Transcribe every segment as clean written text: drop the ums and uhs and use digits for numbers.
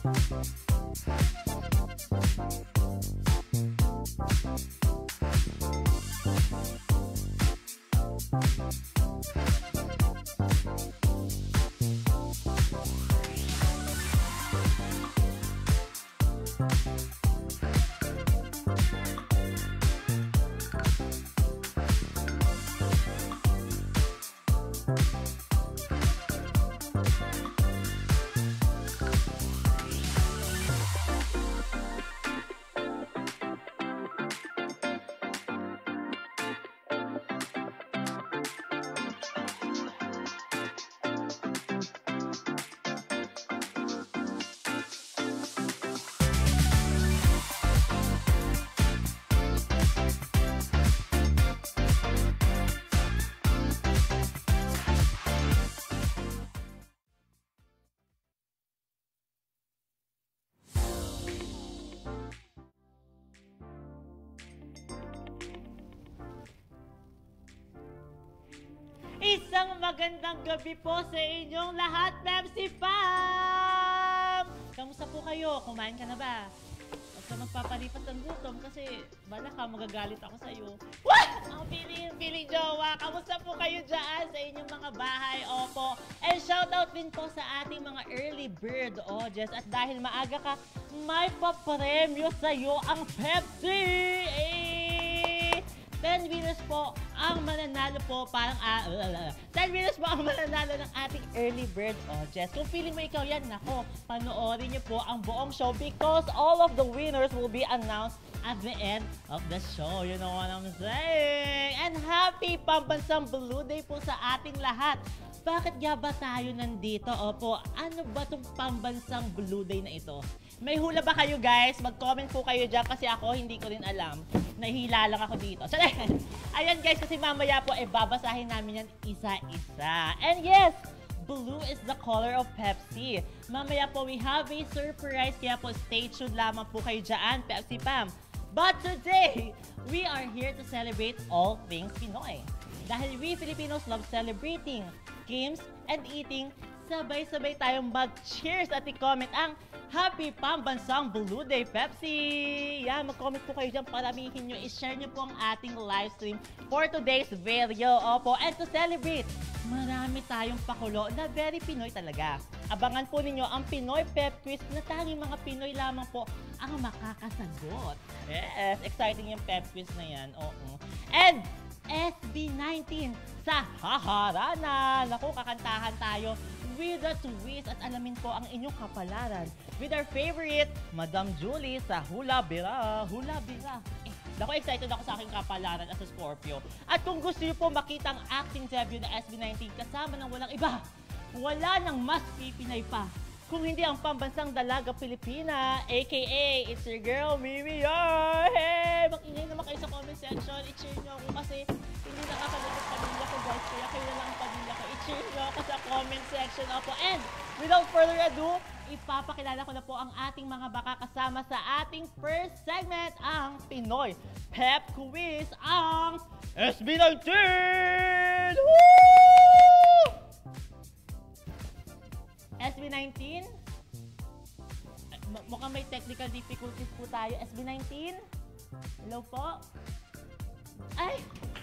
Isang magandang gabi po sa inyong lahat, Pepsi Fam! Kamusta po kayo? Kumain ka na ba? Huwag ka magpapalipat ng gutom kasi bala ka, magagalit ako sa'yo. What? Ang piling jowa! Kamusta po kayo dyan sa inyong mga bahay? Opo. And shoutout din po sa ating mga early bird audience. At dahil maaga ka, may papremyo sa'yo ang Pepsi! 10 winners po ang mananalo po parang 10 winners po ang mananalo ng ating early bird audience. Kung feeling mo ikaw yan, nako, panoorin niyo po ang buong show because all of the winners will be announced at the end of the show. You know what I'm saying? And happy Pambansang Blue Day po sa ating lahat. Bakit nga ba tayo nandito? Opo, ano ba itong Pambansang Blue Day na ito? May hula ba kayo guys? Mag-comment po kayo dyan kasi ako hindi ko rin alam. Nahihila lang ako dito. So, ayan guys, kasi mamaya po babasahin namin yan isa-isa. And yes, blue is the color of Pepsi. Mamaya po we have a surprise kaya po stay tuned lamang po kayo dyan, Pepsi Fam. But today, we are here to celebrate all things Pinoy. Dahil we Filipinos love celebrating, games, and eating, sabay-sabay tayong mag-cheers at i-comment ang Happy Pambansang Blue Day, Pepsi! Yan, mag-comment po kayo dyan, paramihin nyo, i-share nyo po ang ating live stream for today's video. Opo, and to celebrate, marami tayong pakulo na very Pinoy talaga. Abangan po ninyo ang Pinoy Pep Quiz na tanging mga Pinoy lamang po ang makakasagot. Yes, exciting yung Pep Quiz na yan. Oo. And SB19 sa Haharana. Naku, kakantahan tayo with a twist at alamin po ang inyong kapalaran with our favorite, Madam Julie sa Hula Bira. Hula Bira. Naku, excited ako sa aking kapalaran as a Scorpio. At kung gusto niyo po makita ang acting debut na SB19 kasama ng walang iba, wala nang mas pipinay pa kung hindi ang pambansang dalaga Pilipina, aka it's your girl, Mimi Yar! Hey! Mag-ingay naman kayo sa comment section. I-cheer nyo ako kasi hindi nakakalagot pamilya ko guys. Kaya kayo na lang ang pamilya ko. I-cheer nyo ako sa comment section. Opo. And without further ado, ipapakilala ko na po ang ating mga makakasama sa ating first segment, ang Pinoy Pep Quiz, ang SB19! Woo! SB19, mukhang may technical difficulties po tayo. SB19, hello po. Ay!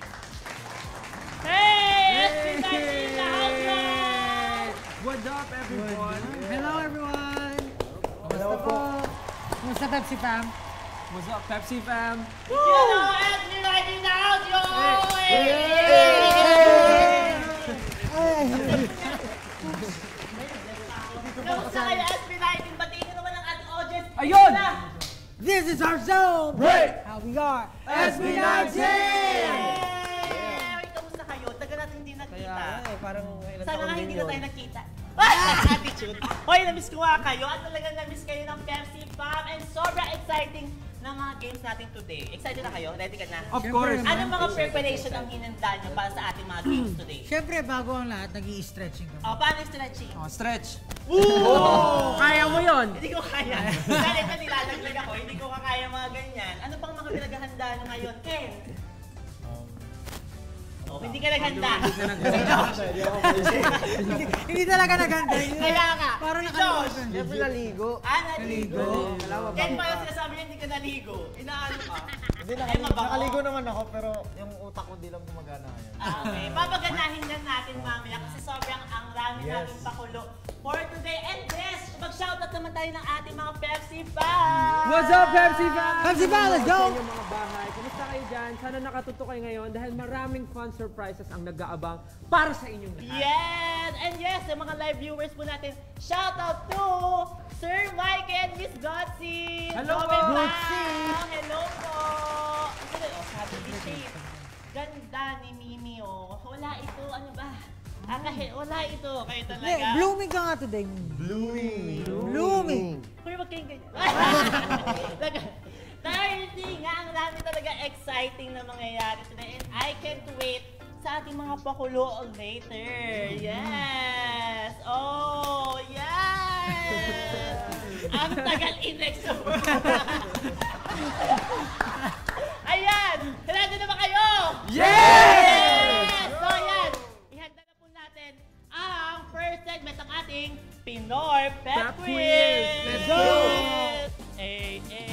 Hey! SB19 na house! What's up, everyone? Hello, everyone! Hello po. Kumusta, Pepsi Fam? What's up, Pepsi Fam? Hello, SB19 na house! Yo! Kamusta kayo, SB19? Batiin nyo naman ang ating audience. Ayun! This is our zone! Right! How we are! SB19! Hey! Kamusta kayo? Tagal natin hindi nakita. Parang ilan Sana taon nga din hindi yun. na tayo nakita. Attitude. Hoy, na-miss ko nga kayo. At talagang na-miss kayo ng Pepsi Fam. And sobrang exciting ng mga games natin today. Excited na kayo? Ready ka na? Of course! Anong mga preparation ang hinanda nyo para sa ating mga games today? Siyempre, bago ang lahat, nag-i-stretching kami. Paano yung stretching? Oh, stretch! Kaya mo yun! Hindi ko kaya. Dahil ito nilalaglag ako, hindi ko kaya mga ganyan. Ano pang mga pinaghahanda nyo ngayon, Ken? Oh, hindi ka naghanda. Hindi talaga naganda. Kaya ka. Parang Josh. nakalimutan. Siyempre naligo. Naligo. Wala Ken pa yung sinasabi niya hindi ka naligo. Inaano ka? Hindi, Mabango. nakaligo naman ako, pero yung utak ko di lang gumagana ngayon. Okay, babaganahin lang natin mamaya kasi sobrang ang rami namin pakulo for today. And yes, mag-shoutout naman tayo ng ating mga Pepsi fans! What's up, Pepsi fam? Pepsi fam, let's go! Sa inyong mga bahay, kumusta kayo dyan? Sana nakatuto kayo ngayon dahil maraming fun surprises ang nag-aabang para sa inyong lahat. Yes! And yes, sa mga live viewers po natin, shoutout to Sir Mike and Miss Gotsi! Hello po! Gotsi! Hello po! Oh, sabi ni Chase, ganda ni Mimi oh. Wala ito, ano ba? Wala ito, kayo Hindi, talaga. blooming ka nga today. Blooming. Kuya, wag kayong ganyan. Thursday nga, ang dami talaga exciting na mangyayari today. And I can't wait sa ating mga pakulo later. Yes! Oh, yes! Ang tagal in-next na Ayan! Ready na ba kayo? Yes! So, ayan. Ihanda na po natin ang first segment ng ating Pinoy Pep Pep Quiz! Quiz! Let's go! Hey, hey.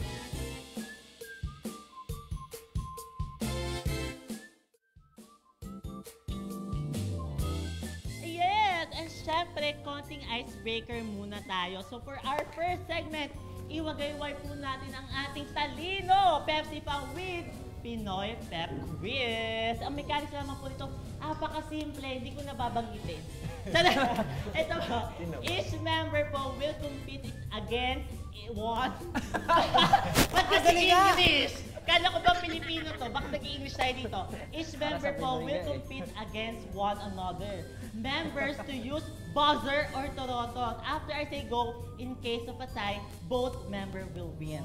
Yes! And syempre, konting icebreaker muna tayo. So for our first segment, iwagayway po natin ang ating talino Pepsi Fam with Pinoy Pep Quiz. Ang mechanics naman po nito, apakasimple, hindi ko nababanggitin. Ito po, each member po will compete against one. Ba't kasi English? Kala ko ba Pilipino to? Bakit nag-English tayo dito? Each member po will compete against one another. Members to use buzzer or torotot. After I say go, in case of a tie, both member will win.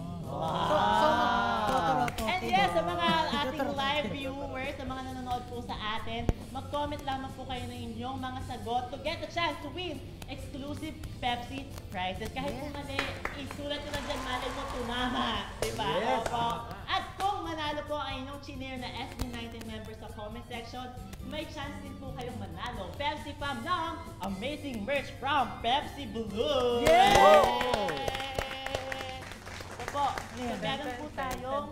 Wow! And yes, sa mga ating live viewers, sa mga nanonood po sa atin, mag-comment lamang po kayo ng inyong mga sagot to get a chance to win exclusive Pepsi prizes. Kahit kung mali, isulat nyo na dyan, malay mo tumama. Diba? Yes. Opo. At kung manalo po ang inyong chinere na SB19 members sa comment section, may chance din po kayong manalo Pepsi Fam ng amazing merch from Pepsi Blue! Yeah! Ito po, meron po tayong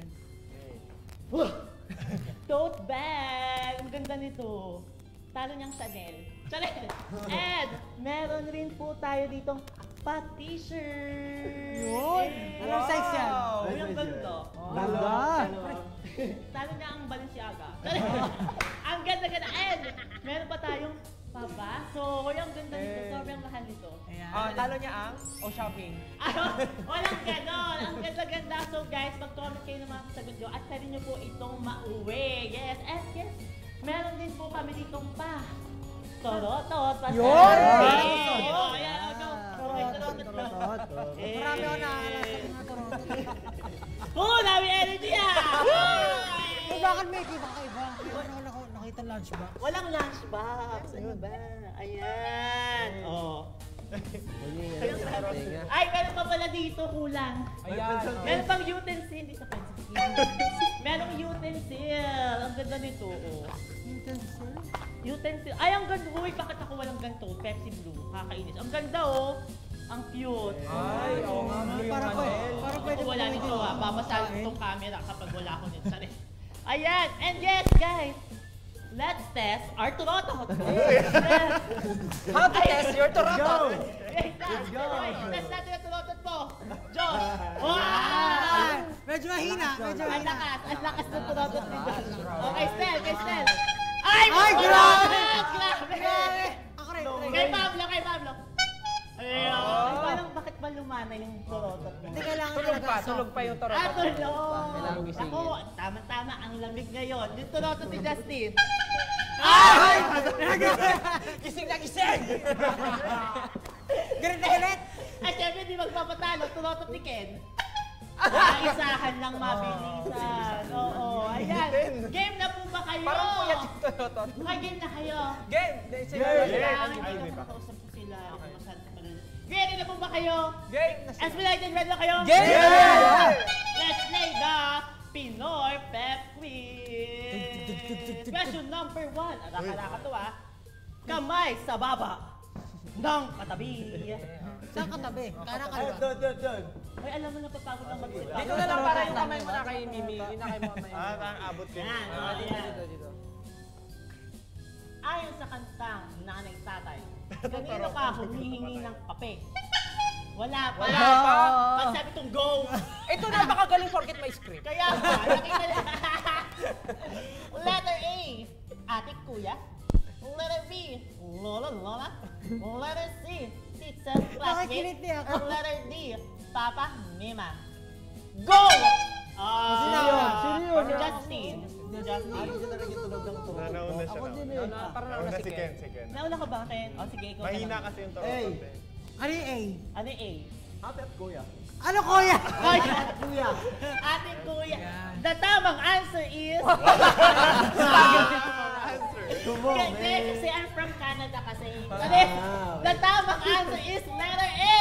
tote bag. Ang ganda nito. Talo niyang Chanel. Chanel! And meron rin po tayo ditong pa-t-shirt. Yun! Anong size yan? Uy, ang ganda. Ganda! Talo niya ang Balenciaga. Ang ganda-ganda. And meron pa tayong pabaso. Uy, ang ganda nito. Sobrang mahal nito. Talo niya ang o shopping? Walang ganon. Ang ganda-ganda. So guys, mag-comment kayo ng mga kasagot nyo at pwede nyo po itong mauwi. Yes. And yes, meron din po kami ditong pa. Torotot. Yun! Oh, ayan. Torotot. Marami ako nakakala sa mga torotot. Oh, dami energy ah! Bakit may iba-iba? Meron ako nakita lunchbox. Walang lunchbox. Ano ba? Ayan. Oh. Ay, meron pa pala dito, kulang. Meron pang utensil. Dito pa. Merong utensil. Ang ganda nito. Oh. Utensil. Ay, ang ganda. Uy, bakit ako walang ganito? Pepsi Blue. Kakainis. Ang ganda oh. Ang cute. Ay, oo nga. Parang pwede Ako wala nito ah. Babasag itong camera kapag wala ako nito. Sorry. Ayan. And yes, guys. Let's test our torotot. How to test your torotot? Let's go. Test natin ang torotot po. Josh. Wow! Medyo mahina. Medyo Ang mahina. lakas. Ang lakas ng torotot ni Josh. Okay, Stel. Kay Stel. Ay! Ay, grabe! Grabe! Ako rin. Kay Pablo. Kay Pablo. Ayun. Parang bakit ba lumana yung torotot mo? Hindi kailangan Tulog pa, talaga tulog pa yung Ah, torotot. tulog! Ako, tama-tama, ang lamig ngayon. Yung torotot ni Justin. Gising na gising! Galit na galit! Ay, syempre, di magpapatalo. Torotot ni Ken. Isahan lang mabilisan. Oo, ayan. Game na po ba kayo? Parang puyat yung torotot. Okay, game na kayo. Game! Kailangan hindi na makausap ko sila. Ako masyado pa rin. Ready na po ba kayo? Game! na siya. Expedited, ready na kayo? Game! Let's play the Pinoy Pep Quiz! Question number 1. Alaka to ah. Kamay sa baba ng katabi. Saan katabi? Kanan ka ba? Doon. Ay, alam mo na papagod lang mag-isip. Dito na lang para yung kamay mo na kay Mimi. Yun na kay Mama. Abot ko. Yan, Dito. Ayon sa kantang Nanay Tatay, kanino ka humihingi ng kape? Wala pa. Pag sabi kong go, Ito napakagaling forget my script. kaya ba, nakita na. Letter A, ate kuya. Letter B, lola. Letter C, tita Nakikilit classmate. niya ako. And letter D, papa mima. Go! Sino yun? Justin. Dito na rin yung tulog ng tulog. Nauna siya. Parang Nauna na si Ken, si Ken. Nauna ka ba, Ken? O sige, ikaw Mahina na. kasi yung Toronto. Ano yung A? Ano yung A? Ate at kuya. Ano kuya? Kuya. Ate kuya. The tamang answer is... Kasi, kasi I'm from Canada kasi. Kasi, the tamang answer is letter A!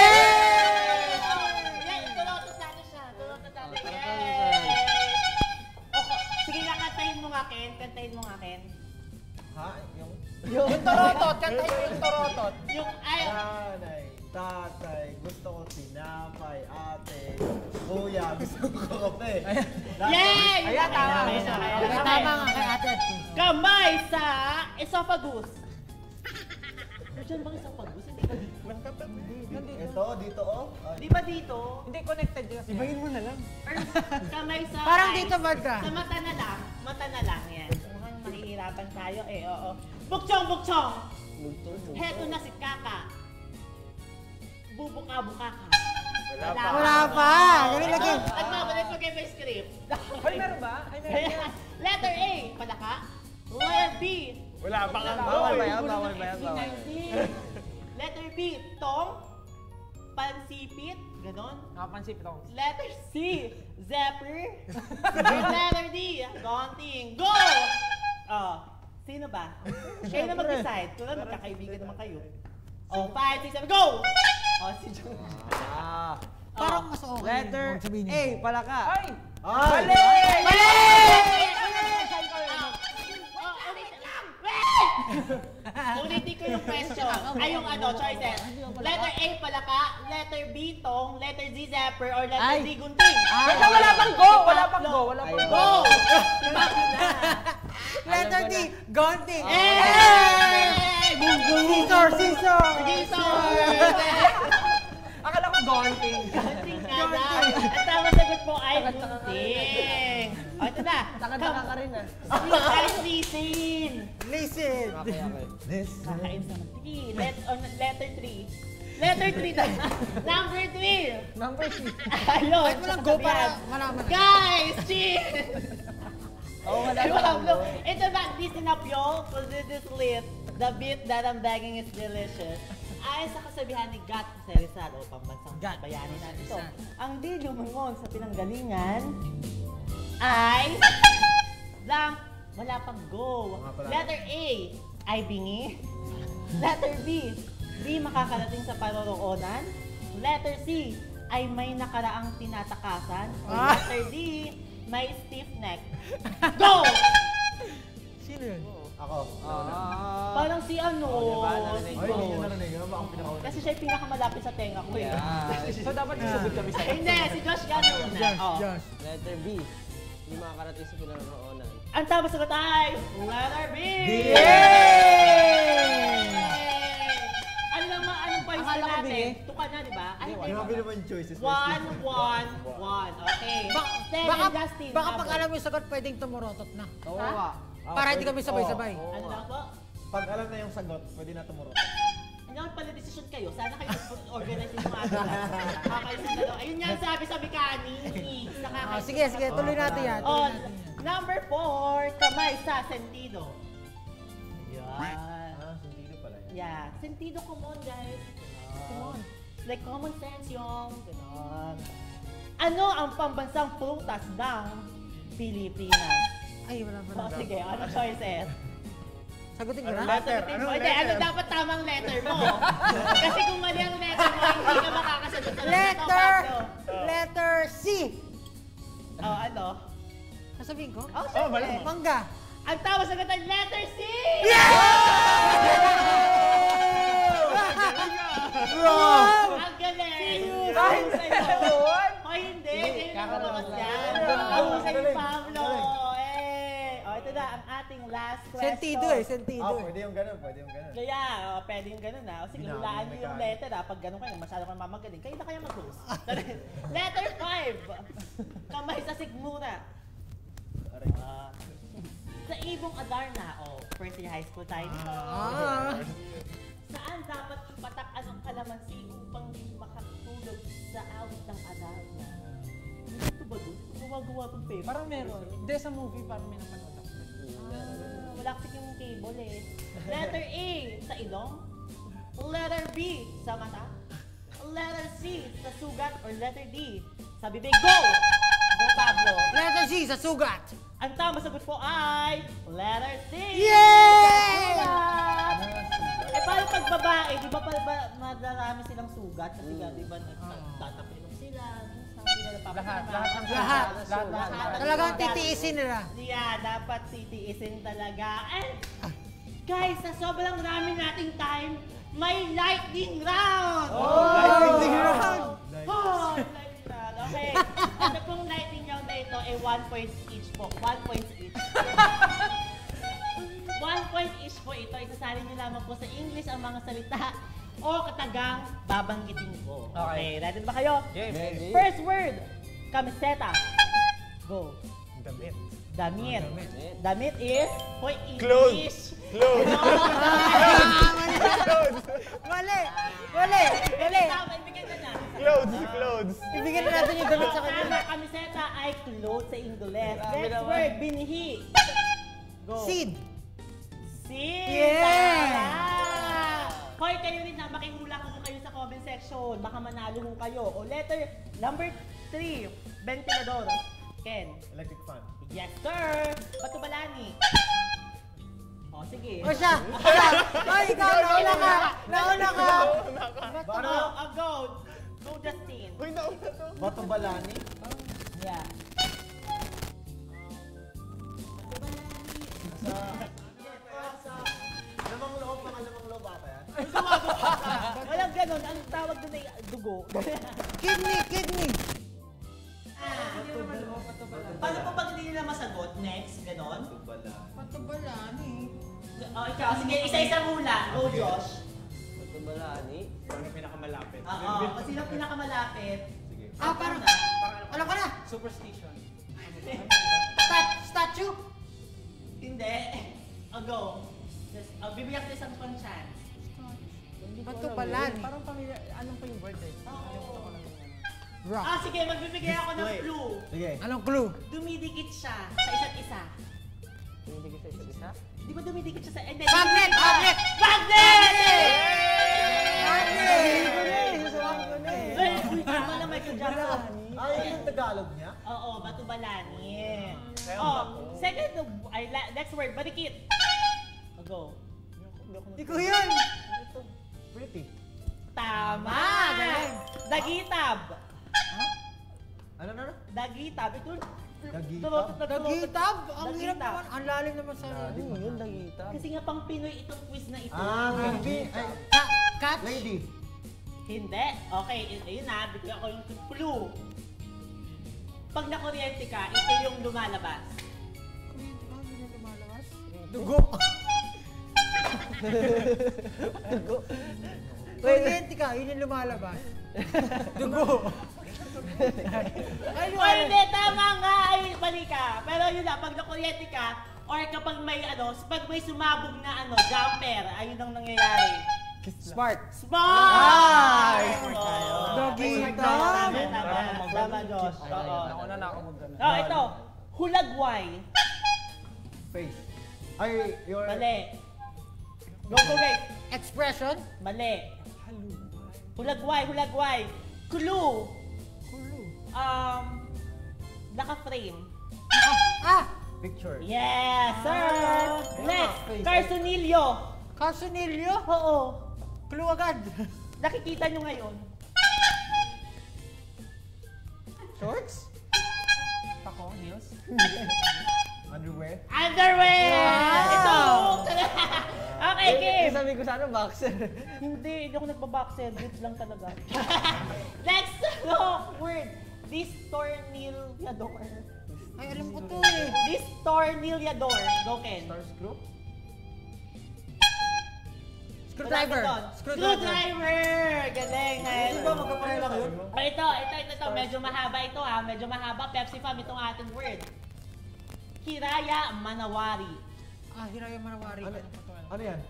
Yan, tulotot natin siya. Tulotot natin. Yay! Okay, sige nga, kantahin mo nga, Ken. Kantahin mo nga, Ken. Ha? Yung torotot. Kantahin mo yung torotot. Yung ay... Nanay, tatay, gusto ko tinapay, ate, kuya, gusto ko kape. Yay! Ayan, tama. Tama nga kay ate. Kamay sa esophagus. Diyan bang esophagus? Hindi ba dito? Ito, dito oh. Di ba dito? Hindi connected yun. Ibahin mo na lang. Or kamay sa Parang eyes. dito banda. Sa mata na lang. Mata na lang yan. Mukhang mahihirapan tayo eh. Oo. Bukchong! Heto na si Kaka. Bubuka-buka ka. Wala pa. Dali lagi. Nagbabalik ko kay may script. Ay, meron ba? Ay, meron yan. Letter A, palaka. Letter B, Wala pa kang Bawal ba bawal. yan? Bawal ba yan? Bawal. Letter B, tong. Pansipit, ganon. Nakapansip ito. Letter C, zepper. Letter D, daunting. Go! Sino ba? Kayo na mag-decide. Kung na magkakaibigan naman kayo. 5, 6, 7, go! Si John. Parang mas okay. Letter Huwag sabihin niyo. A, palaka. Ay! Ay! Mali! Ulitin lang! Wait! Ulitin ko yung question. Ay, yung choices. Letter A, palaka. Letter B, tong. Letter Z, zepper. Or letter D, gunting. Wala, wala pang go! Wala pang go! Wala pang go! Go! Bakit na? Letter D, Gonting. Scissor! Scissor! Akala ko gonting. Gunting nga daw. Ang tamang sagot po ay gunting. O, ito na. Taka ka rin ah. Ay, listen. Listen. This. Kakain sa letter 3. Letter 3 na. Number 3. Number 3. Ayun. Kahit walang go para malaman. Guys, cheers! Oo, wala Ay, pang wala. go. Ito ba, listen up y'all, cause this is lit. The beat that I'm begging is delicious. Ayon sa kasabihan ni Gat Rizal o pambansang Gat bayanin natin ito. Rizal. Ang di lumungon sa pinanggalingan ay wala pang go. Mga pala. Letter A ay bingi. Letter B, di makakarating sa paroroonan. Letter C ay may nakaraang tinatakasan. Or letter D, may stiff neck. Go! Sino yun? Ako. Parang si ano. diba? Narinig Ay, hindi nyo narinig. Ano ba ang pinakauna? Kasi siya yung pinakamalapit sa tenga ko eh. So dapat isugod kami sa Hindi, si Josh Gano muna. Oh. Josh. Letter B. Hindi makakarating sa pinaroroonan. Ang tama sagot ay letter B! Ano naman, anong points Akala ko natin? bingi. Tuka na, di ba? Ay, hindi. Grabe naman yung choices. 1, 1, 1. Okay. Then, Baka, Justin. baka habol. pag alam mo yung sagot, pwedeng tumurotot na. Oo Ha? nga. Para hindi kami sabay-sabay. Ano lang po? Pag alam na yung sagot, pwede na tumuro. Ano pala decision kayo? Sana kayo organize yung mga kakayos ng dalawa. Ayun nga ang sabi sa mechanics. Sige, tuloy natin yan. Tuloy On natin yan. number 4, kamay sa sentido. Yan. Sentido pala yan. Yeah. Sentido, come on guys. Come on. It's like common sense yung ganon. Ano ang pambansang prutas ng Pilipinas? Ay, wala pa Oh, sige, ano choices? Sagutin ko Ano na. letter? Sagutin Anong mo. Hindi, ano letter? dapat tamang letter mo? Kasi kung mali ang letter mo, hindi ka makakasagot sa Letter C. Oh, ano? Sasabihin ko? Oh, Oh, syempre. malamang. Mangga. Ang tama sagot ay letter C! Ang galing! Kahit sa'yo! O hindi, hindi na lumabas yan. Ang sa'yo, Pablo. O, ito na ang ating last question. Sentido eh, sentido eh. Pwede yung ganun, pwede yung ganun. Kaya, pwede yung ganun O sige, Hindi na, hulaan may niyo yung mechanic. letter Pag ganun kayo, masyado kang mamagaling. Kayo na kaya mag-host. Letter 5. Kamay sa sigmura. Sa Ibong Adarna, first year high school tayo nito. Saan dapat ipatak ang kalamansi upang makatulog sa awit ng Adarna? Ito ba doon? Gawa-gawa itong paper. Parang meron. Hindi, sa movie parang may napanood ako. Wala kasi yung cable Letter A, sa ilong. Letter B, sa mata. Letter C, sa sugat. Or letter D, sa bibig. Go! Go, Pablo. Letter C sa sugat. Ang tama sagot po ay letter C. Yay! Sugat! Paano pag babae, di ba madarami silang sugat? Kasi di ba nagtatapilok sila, Lahat ng Lahat. Talagang titiisin nila. Yeah, dapat titiisin talaga. And guys, sa sobrang dami nating time, may lightning round! Lightning round! Oh, lightning round. Okay. Ano pong lightning round na ito ay 1 point each po. 1 point each. 1 point each po ito. Isasalin niyo lamang po sa English ang mga salita o katagang babanggitin ko. Okay, ready ba kayo? Yes. First word, kamiseta. Go. Damit. Damit. Damit is, hoy, Clothes. English. Mali! Mali! Mali! Tama, ibigay na natin. Clothes. Ibigyan na natin yung damit sa kanya. Tama, kamiseta ay clothes sa Ingles. Next word, binhi. Go. Seed! Seed! Yeah! Tama! Hoy, kayo rin na, makihula ko kayo sa comment section. Baka manalo ho kayo. O letter number 3, ventilador. Ken. Electric fan. Yes, sir! Batubalani. O, sige. O siya! Ay, ikaw! Nauna ka! Nauna ka! Go, go! Go, Justin. Uy, nauna to. Bato Balani. Yeah. Lamang loob, mga lamang loob ata yan. Walang ganun. Ang tawag doon ay dugo. Kidney! Kidney! Paano po pag hindi nila masagot? Next, ganon? Patubalani. O, ikaw. Sige, isa-isa muna. Go, Josh. Patubalani. Parang pinakamalapit. Oo. Kung sino pinakamalapit? Parang... Alam ko na! Superstition. Statue? Hindi. O, go. Bibigyan ko isang pang chance. Patubalani. Parang pamilya, anong pa yung word eh? Nakalimutan ko lang yung ano. Rock. Sige, magbibigay ako ng clue. Sige. Anong clue? Dumidikit siya sa isa't isa. Hindi kita isa-isa. Di ba dumidikit siya sa... Magnet! Magnet! Magnet! Magnet! Ay, uy, tama na Michael Jackson. Ay, yung Tagalog niya? Oo, batubalani. Oh, second, next word, badikit. Go. Di ko yun! Pretty. Tama! Dagitab. Ano? Dagitab. Ito, Dagitab? Dagitab? Ang hirap Dagitab. naman. Ang lalim naman sa... Ano yun, nagita? Kasi nga pang Pinoy itong quiz na ito. Baby. Ay, Catch? lady. Hindi. Okay, ayun na. Bigyan ko yung clue. Pag nakuryente ka, ito yung lumalabas. Dugo. Dugo. Kuryente ka, yun yung lumalabas. Dugo. Ay, hindi. Tama nga. Ay, mali ka. Pero yun na, pag nakuryente ka, or kapag may pag may sumabog na jumper, ayun ang nangyayari. Smart. Smart! Dagitab. Tama, Josh. Oo. Nauna na ako mag-ano. Oh, ito. Hulagway. Face. Ay, your... Mali. Go, guys. Expression? Mali. Hulagway. Clue. Naka-frame. Picture. Yes, sir! Next, Carsonillo. Carsonillo? Oo. Clue agad. Nakikita nyo ngayon. Shorts? Ako, heels? Underwear? Underwear! Ito! Okay, game! Sabi ko sana boxer. Hindi ako nagbaboxer. Boots lang talaga. Next word. Distornillador. Ay, alam ko to eh. Distornillador. Go, Ken. Star screw? Screwdriver. Screwdriver! Galing. Di ba magkapareho lang yun? Ito. Medyo mahaba ito ha. Medyo mahaba. Pepsi Fam itong ating word. Hiraya Manawari. Hiraya Manawari. Ano yan?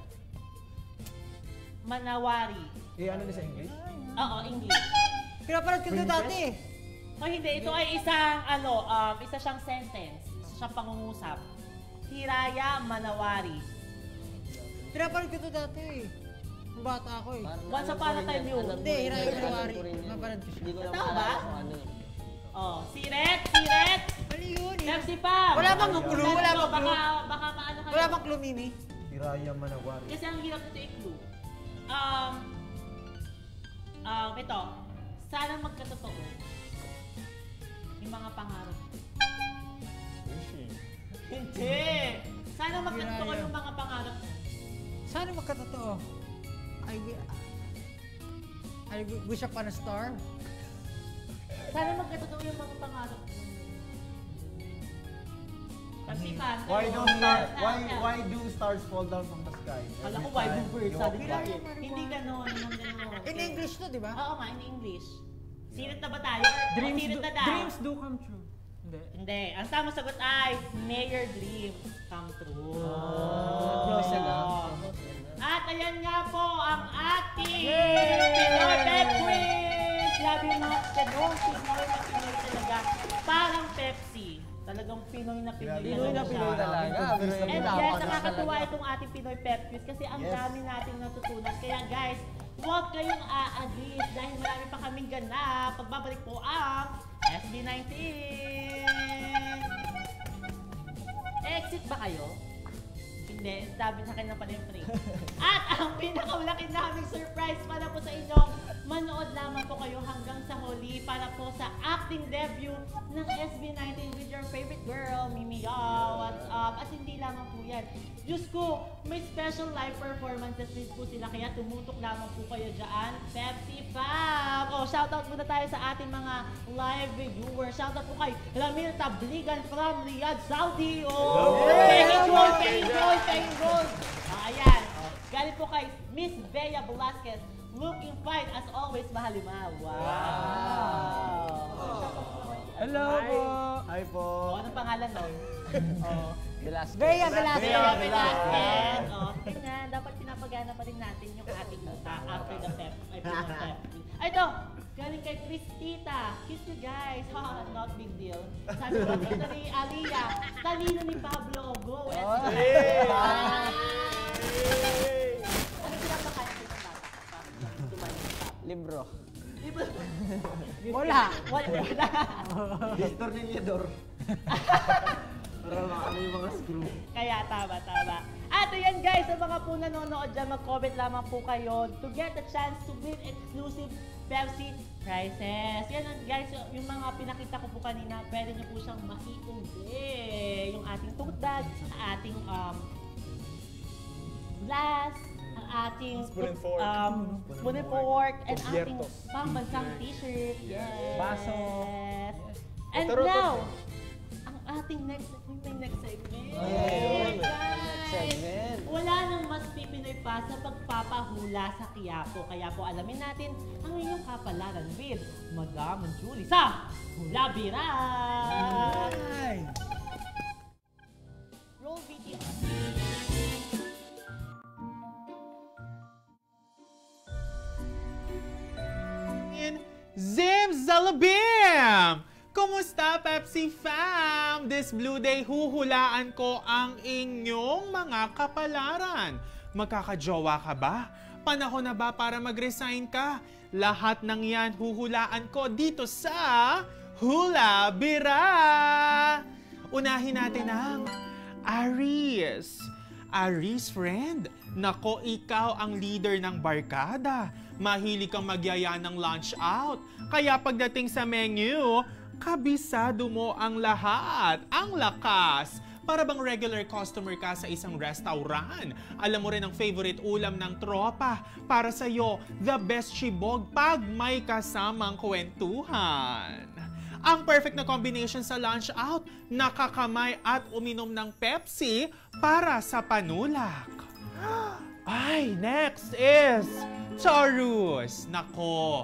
Manawari. Ano na sa English? Oo, English. Pinapanood ko to dati eh. O hindi, ito ay isa siyang sentence. Isa siyang pangungusap. Hiraya Manawari. Pinapanood ko to dati eh. Nung bata ako eh. Once upon a time yun. Hindi, Hiraya Manawari. Mapanood ko siya. Hindi ko lang Tama ba? maalala kung ano eh. Oh, Siret! Ano yun eh? Pepsi Pam! Wala bang clue? Wala bang clue? Baka maano kayo. Wala bang clue, Mimi? Hiraya Manawari. Kasi ang hirap nito i-clue. Ito. Sana magkatotoo. Yung mga pangarap. Hindi! Sana magkatotoo yung mga pangarap. Sana magkatotoo. I wish upon a star. Sana magkatotoo yung mga pangarap. Pepsi Pam. Why do stars fall down from the sky? Kala ko why do birds? Sabi ko, Hiraya Manawari. hindi ganon. In English to, di ba? Oo nga, in English. Sirit na ba tayo? Sirit na daw. Dreams do come true. Hindi. Hindi. Ang tamang sagot ay may your dream come true. Close na lang. At ayan nga po ang ating Pinoy Pep Quiz! Grabe yung mga tanong. Pinoy na Pinoy talaga. Parang Pepsi. Talagang Pinoy na Pinoy Pinoy na talaga Pinoy siya. talaga. And yes, nakakatuwa itong ating Pinoy Pep Quiz kasi ang dami nating natutunan. Kaya guys, huwag kayong aalis dahil marami pa kaming ganap. Pagbabalik po ang SB19. Exit ba kayo? Hindi, sabi sa akin na pala yung free. At ang pinakamalaki naming surprise para po sa inyo, manood lamang po kayo hanggang sa huli para po sa acting debut ng SB19 with your favorite girl, Mimi Yao. What's up? At hindi lamang po yan. Diyos ko, may special live performances din po sila kaya tumutok lamang po kayo dyan. Pepsi Fam! Oh, shoutout muna tayo sa ating mga live viewers. Shoutout po kay Ramil Tabligan from Riyadh, Saudi. Oh! Paying gold! Ayan. Galing po kay Miss Bea Velasquez. Looking fine as always, Mahalima. Wow! Hello po. Hi po. Oh, anong pangalan nun? Oh. Velasquez. Bea Velasquez. Bea Velasquez. Oh, ganyan. Dapat pinapagana pa rin natin yung ating after the pep. Ay, pep. Ay, ito. Galing kay Christita. Kiss you guys. Ha, not big deal. Sabi ko dito ni Aliyah. Talino ni Pablo. Go. Hey! Ano pinapakain ko ng bata? Libro. Wala. Wala. Distornillador. Para makano yung mga screw. Kaya tama. At ayan guys, sa mga po nanonood dyan, mag-comment lamang po kayo to get the chance to win exclusive Pepsi prizes. Yan guys, yung mga pinakita ko po kanina, pwede nyo po siyang maiuwi. Yung ating tote bag, ating glass, ang ating Spoon and fork. Spoon and fork, and ating pambansang t-shirt. Yes. Baso. And Ito, now, ang ating next segment. Ayun. Guys, Segment. wala nang mas pipinoy pa sa pagpapahula sa Quiapo. Kaya po alamin natin ang inyong kapalaran with Madam Julie sa Hula Bira! Ay. Roll video. Zim Zalabim! Kumusta, Pepsi Fam? This Blue Day, huhulaan ko ang inyong mga kapalaran. Magkakajowa ka ba? Panahon na ba para mag-resign ka? Lahat ng yan huhulaan ko dito sa Hula Bira! Unahin natin ang Aries. Aries friend, nako ikaw ang leader ng barkada. Mahilig kang magyaya ng lunch out. Kaya pagdating sa menu, kabisado mo ang lahat. Ang lakas. Para bang regular customer ka sa isang restaurant? Alam mo rin ang favorite ulam ng tropa. Para sa'yo, the best chibog pag may kasamang kwentuhan. Ang perfect na combination sa lunch out, nakakamay at uminom ng Pepsi para sa panulak. Ay, next is Taurus. Nako,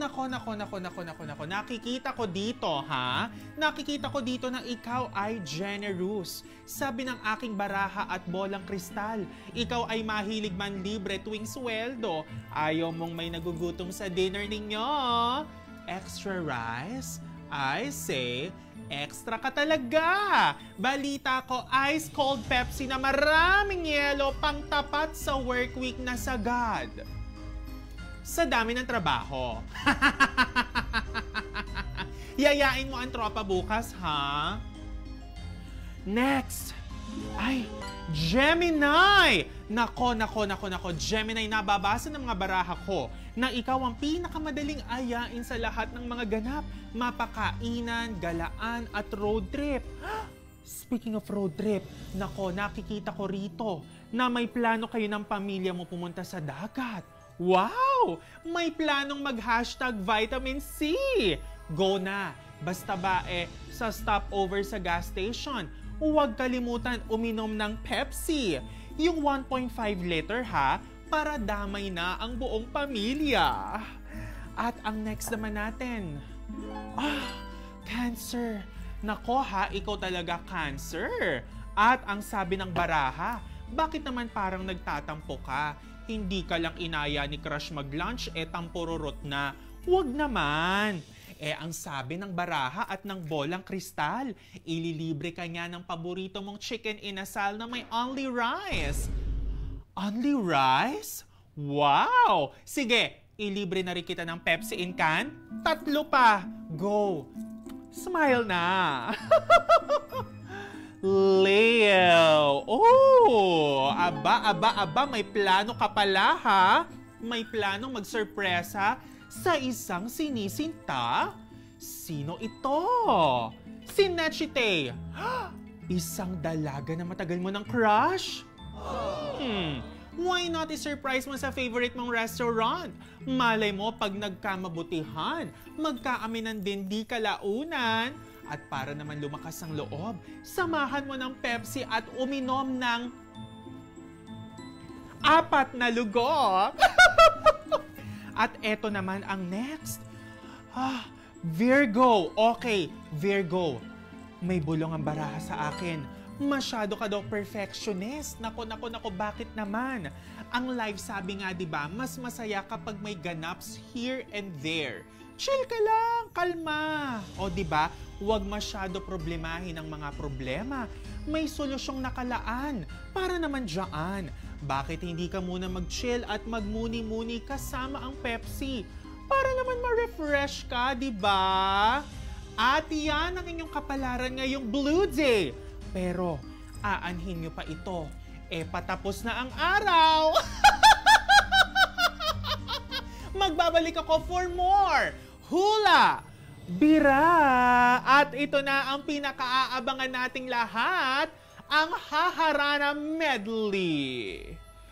nakikita ko dito, ha? Nakikita ko dito na ikaw ay generous. Sabi ng aking baraha at bolang kristal, ikaw ay mahilig man libre tuwing sweldo. Ayaw mong may nagugutom sa dinner ninyo. Extra rice? I say, extra ka talaga. Balita ko, ice cold Pepsi na maraming yelo pang tapat sa work week na sagad. Sa dami ng trabaho. Yayain mo ang tropa bukas, ha? Next! Ay, Gemini! Nako, Gemini, nababasa ng mga baraha ko na ikaw ang pinakamadaling ayain sa lahat ng mga ganap. Mapakainan, galaan, at road trip. Speaking of road trip, nako, nakikita ko rito na may plano kayo ng pamilya mo pumunta sa dagat. Wow! May planong mag-hashtag vitamin C! Go na! Basta ba sa stopover sa gas station, huwag kalimutan uminom ng Pepsi. Yung 1.5 liter ha, para damay na ang buong pamilya. At ang next naman natin, Cancer. Nako ha, ikaw talaga Cancer. At ang sabi ng baraha, bakit naman parang nagtatampo ka? Hindi ka lang inaya ni crush mag-lunch, tampururot na. Huwag naman. Ang sabi ng baraha at ng bolang kristal, ililibre ka niya ng paborito mong chicken inasal na may only rice. Only rice? Wow! Sige, ilibre na rin kita ng Pepsi in can. 3 pa. Go! Smile na. Leo. Oh, aba, may plano ka pala ha? May planong magsurpresa sa isang sinisinta? Sino ito? Si Nechite. Isang dalaga na matagal mo ng crush? Why not i-surprise mo sa favorite mong restaurant? Malay mo pag nagkamabutihan, magkaaminan din di kalaunan. At para naman lumakas ang loob, samahan mo ng Pepsi at uminom ng 4 na lugok. At eto naman ang next. Virgo. Okay, Virgo. May bulong ang baraha sa akin. Masyado ka daw perfectionist. Nako, bakit naman? Ang live sabi nga, diba, mas masaya kapag may ganaps here and there. Chill ka lang, kalma. O diba, huwag masyado problemahin ang mga problema. May solusyong nakalaan para naman dyan. Bakit hindi ka muna mag-chill at magmuni-muni kasama ang Pepsi? Para naman ma-refresh ka, diba? At yan ang inyong kapalaran ngayong Blue Day. Pero, aanhin nyo pa ito. Patapos na ang araw. Magbabalik ako for more hula, bira. At ito na ang pinakaaabangan nating lahat, ang Haharana Medley.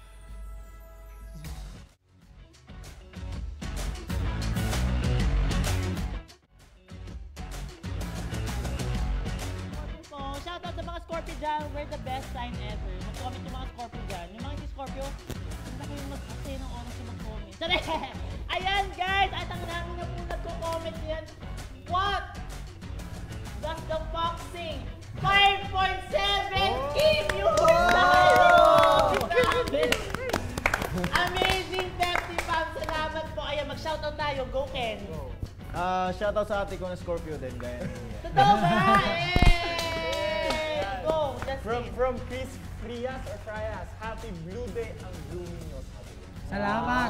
Shoutout sa mga Scorpio dyan, we're the best sign ever. Mag-comment yung mga Scorpio dyan. Yung mga hindi Scorpio, hindi ko yung mag-stay ng oras yung mag-comment. Sorry! Ayan guys! At ang namin na po nagko-comment yan. What? Does the boxing 5.7 keep you Amazing Pepsi fam! Salamat po! Ayan, mag-shoutout tayo. Go Ken! Shoutout sa ate ko na Scorpio din, gaya niya. Totoo ba? Go! That's it! From Chris Frias or Frias, happy Blue Day ang blooming nyo. Salamat.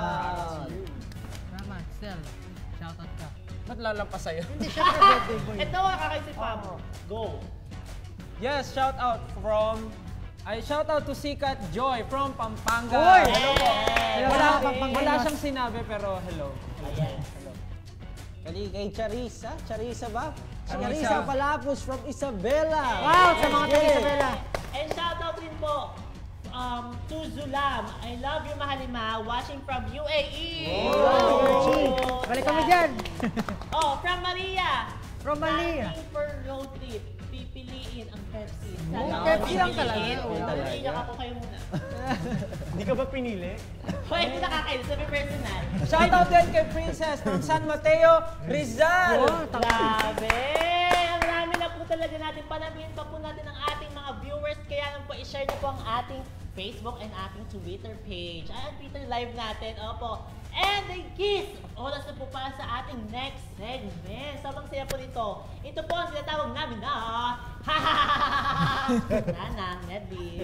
Stel, shoutout ka. Ba't lalampas sa'yo? Hindi, syempre birthday boy. Ito ang kakaisip pa mo. Go! Yes, shoutout to Sikat Joy from Pampanga. Uy! Hello po. Hello, Pampanga. Wala siyang sinabi pero hello. Ayan. Kay Charissa ba? Charissa Palapos from Isabela. Wow, sa mga taga-Isabela. And shoutout din po to Zulam. I love you, Mahalima. Watching from UAE. Oh, Balik kami dyan. Oh, from Maria. From Maria. Planning for road trip. Pipiliin ang Pepsi. Pepsi lang talaga. Iiyak ako kayo muna. Hindi ka ba pinili? Hoy, hindi nakakain. Sabi personal. Shoutout din kay Princess from San Mateo, Rizal. Grabe! Ang rami na po talaga natin. Panabihin pa po natin ang ating mga viewers. Kaya lang po, i-share niyo po ang ating Facebook and ating Twitter page. Ay, ang Twitter live natin. Opo. And the kiss! Oras na po para sa ating next segment. Sabang saya po nito. Ito po ang sinatawag namin na Nanang Medley.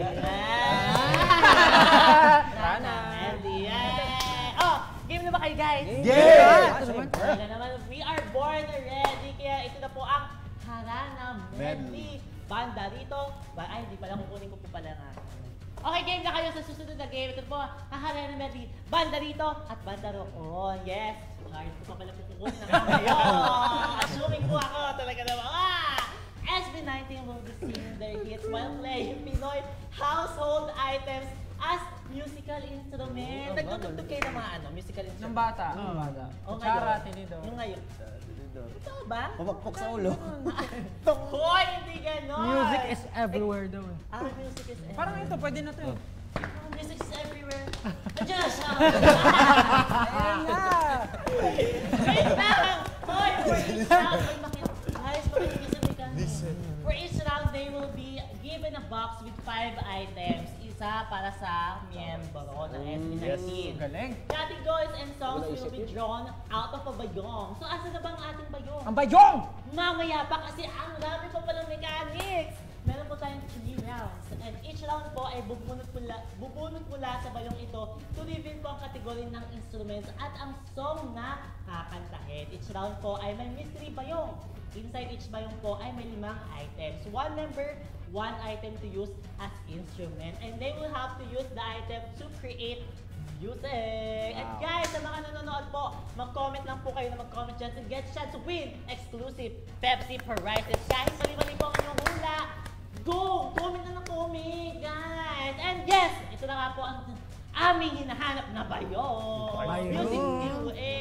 Nanang Medley. Oh, game na ba kayo, guys? Wala naman, we are born ready. Kaya ito na po ang Harana Medley. Banda rito. Ay, hindi pala, kukunin ko po pala nga. Okay, game na kayo sa susunod na game. Ito po, ang Harana Medley. Banda rito at banda roon. Yes. Hard ko pa pala po kukunin na kayo. Assuming po ako talaga naman. SB19 will be singing their hits while playing Pinoy household items as musical instrument. Nagtutugtog kayo ng mga musical instrument. Ng bata. O Kutsara, ngayon? tinidor. Yung ngayon. Totoo ba? Pumagpok sa ulo. Hoy, hindi ganon! Music is everywhere daw. Music is everywhere. Parang ito, pwede na to. Music is everywhere. Nandiyan na siya! Ayan na. Wait lang! Hoy, for each round, guys, for each round, they will be given a box with 5 items. Isa para sa miyembro ng SB19. Galing. Categories and songs will be drawn out of a bayong. So, asa na ba ang ating bayong? Ang bayong! Mamaya pa kasi ang dami pa palang mechanics. Meron po tayong 3 rounds. And each round po ay bubunot mula sa bayong ito to reveal po ang kategory ng instruments at ang song na kakantahin. Each round po ay may mystery bayong. Inside each bayong po ay may 5 items. 1 member, 1 item to use as instrument. And they will have to use the item to create music. And guys, sa mga nanonood po, mag-comment lang po kayo na mag-comment dyan to get chance to win exclusive Pepsi prizes. Kahit mali-mali po ang inyong hula, go! Comment na ng comment, guys! And yes, ito na nga po ang aming hinahanap na bayong. Music QA!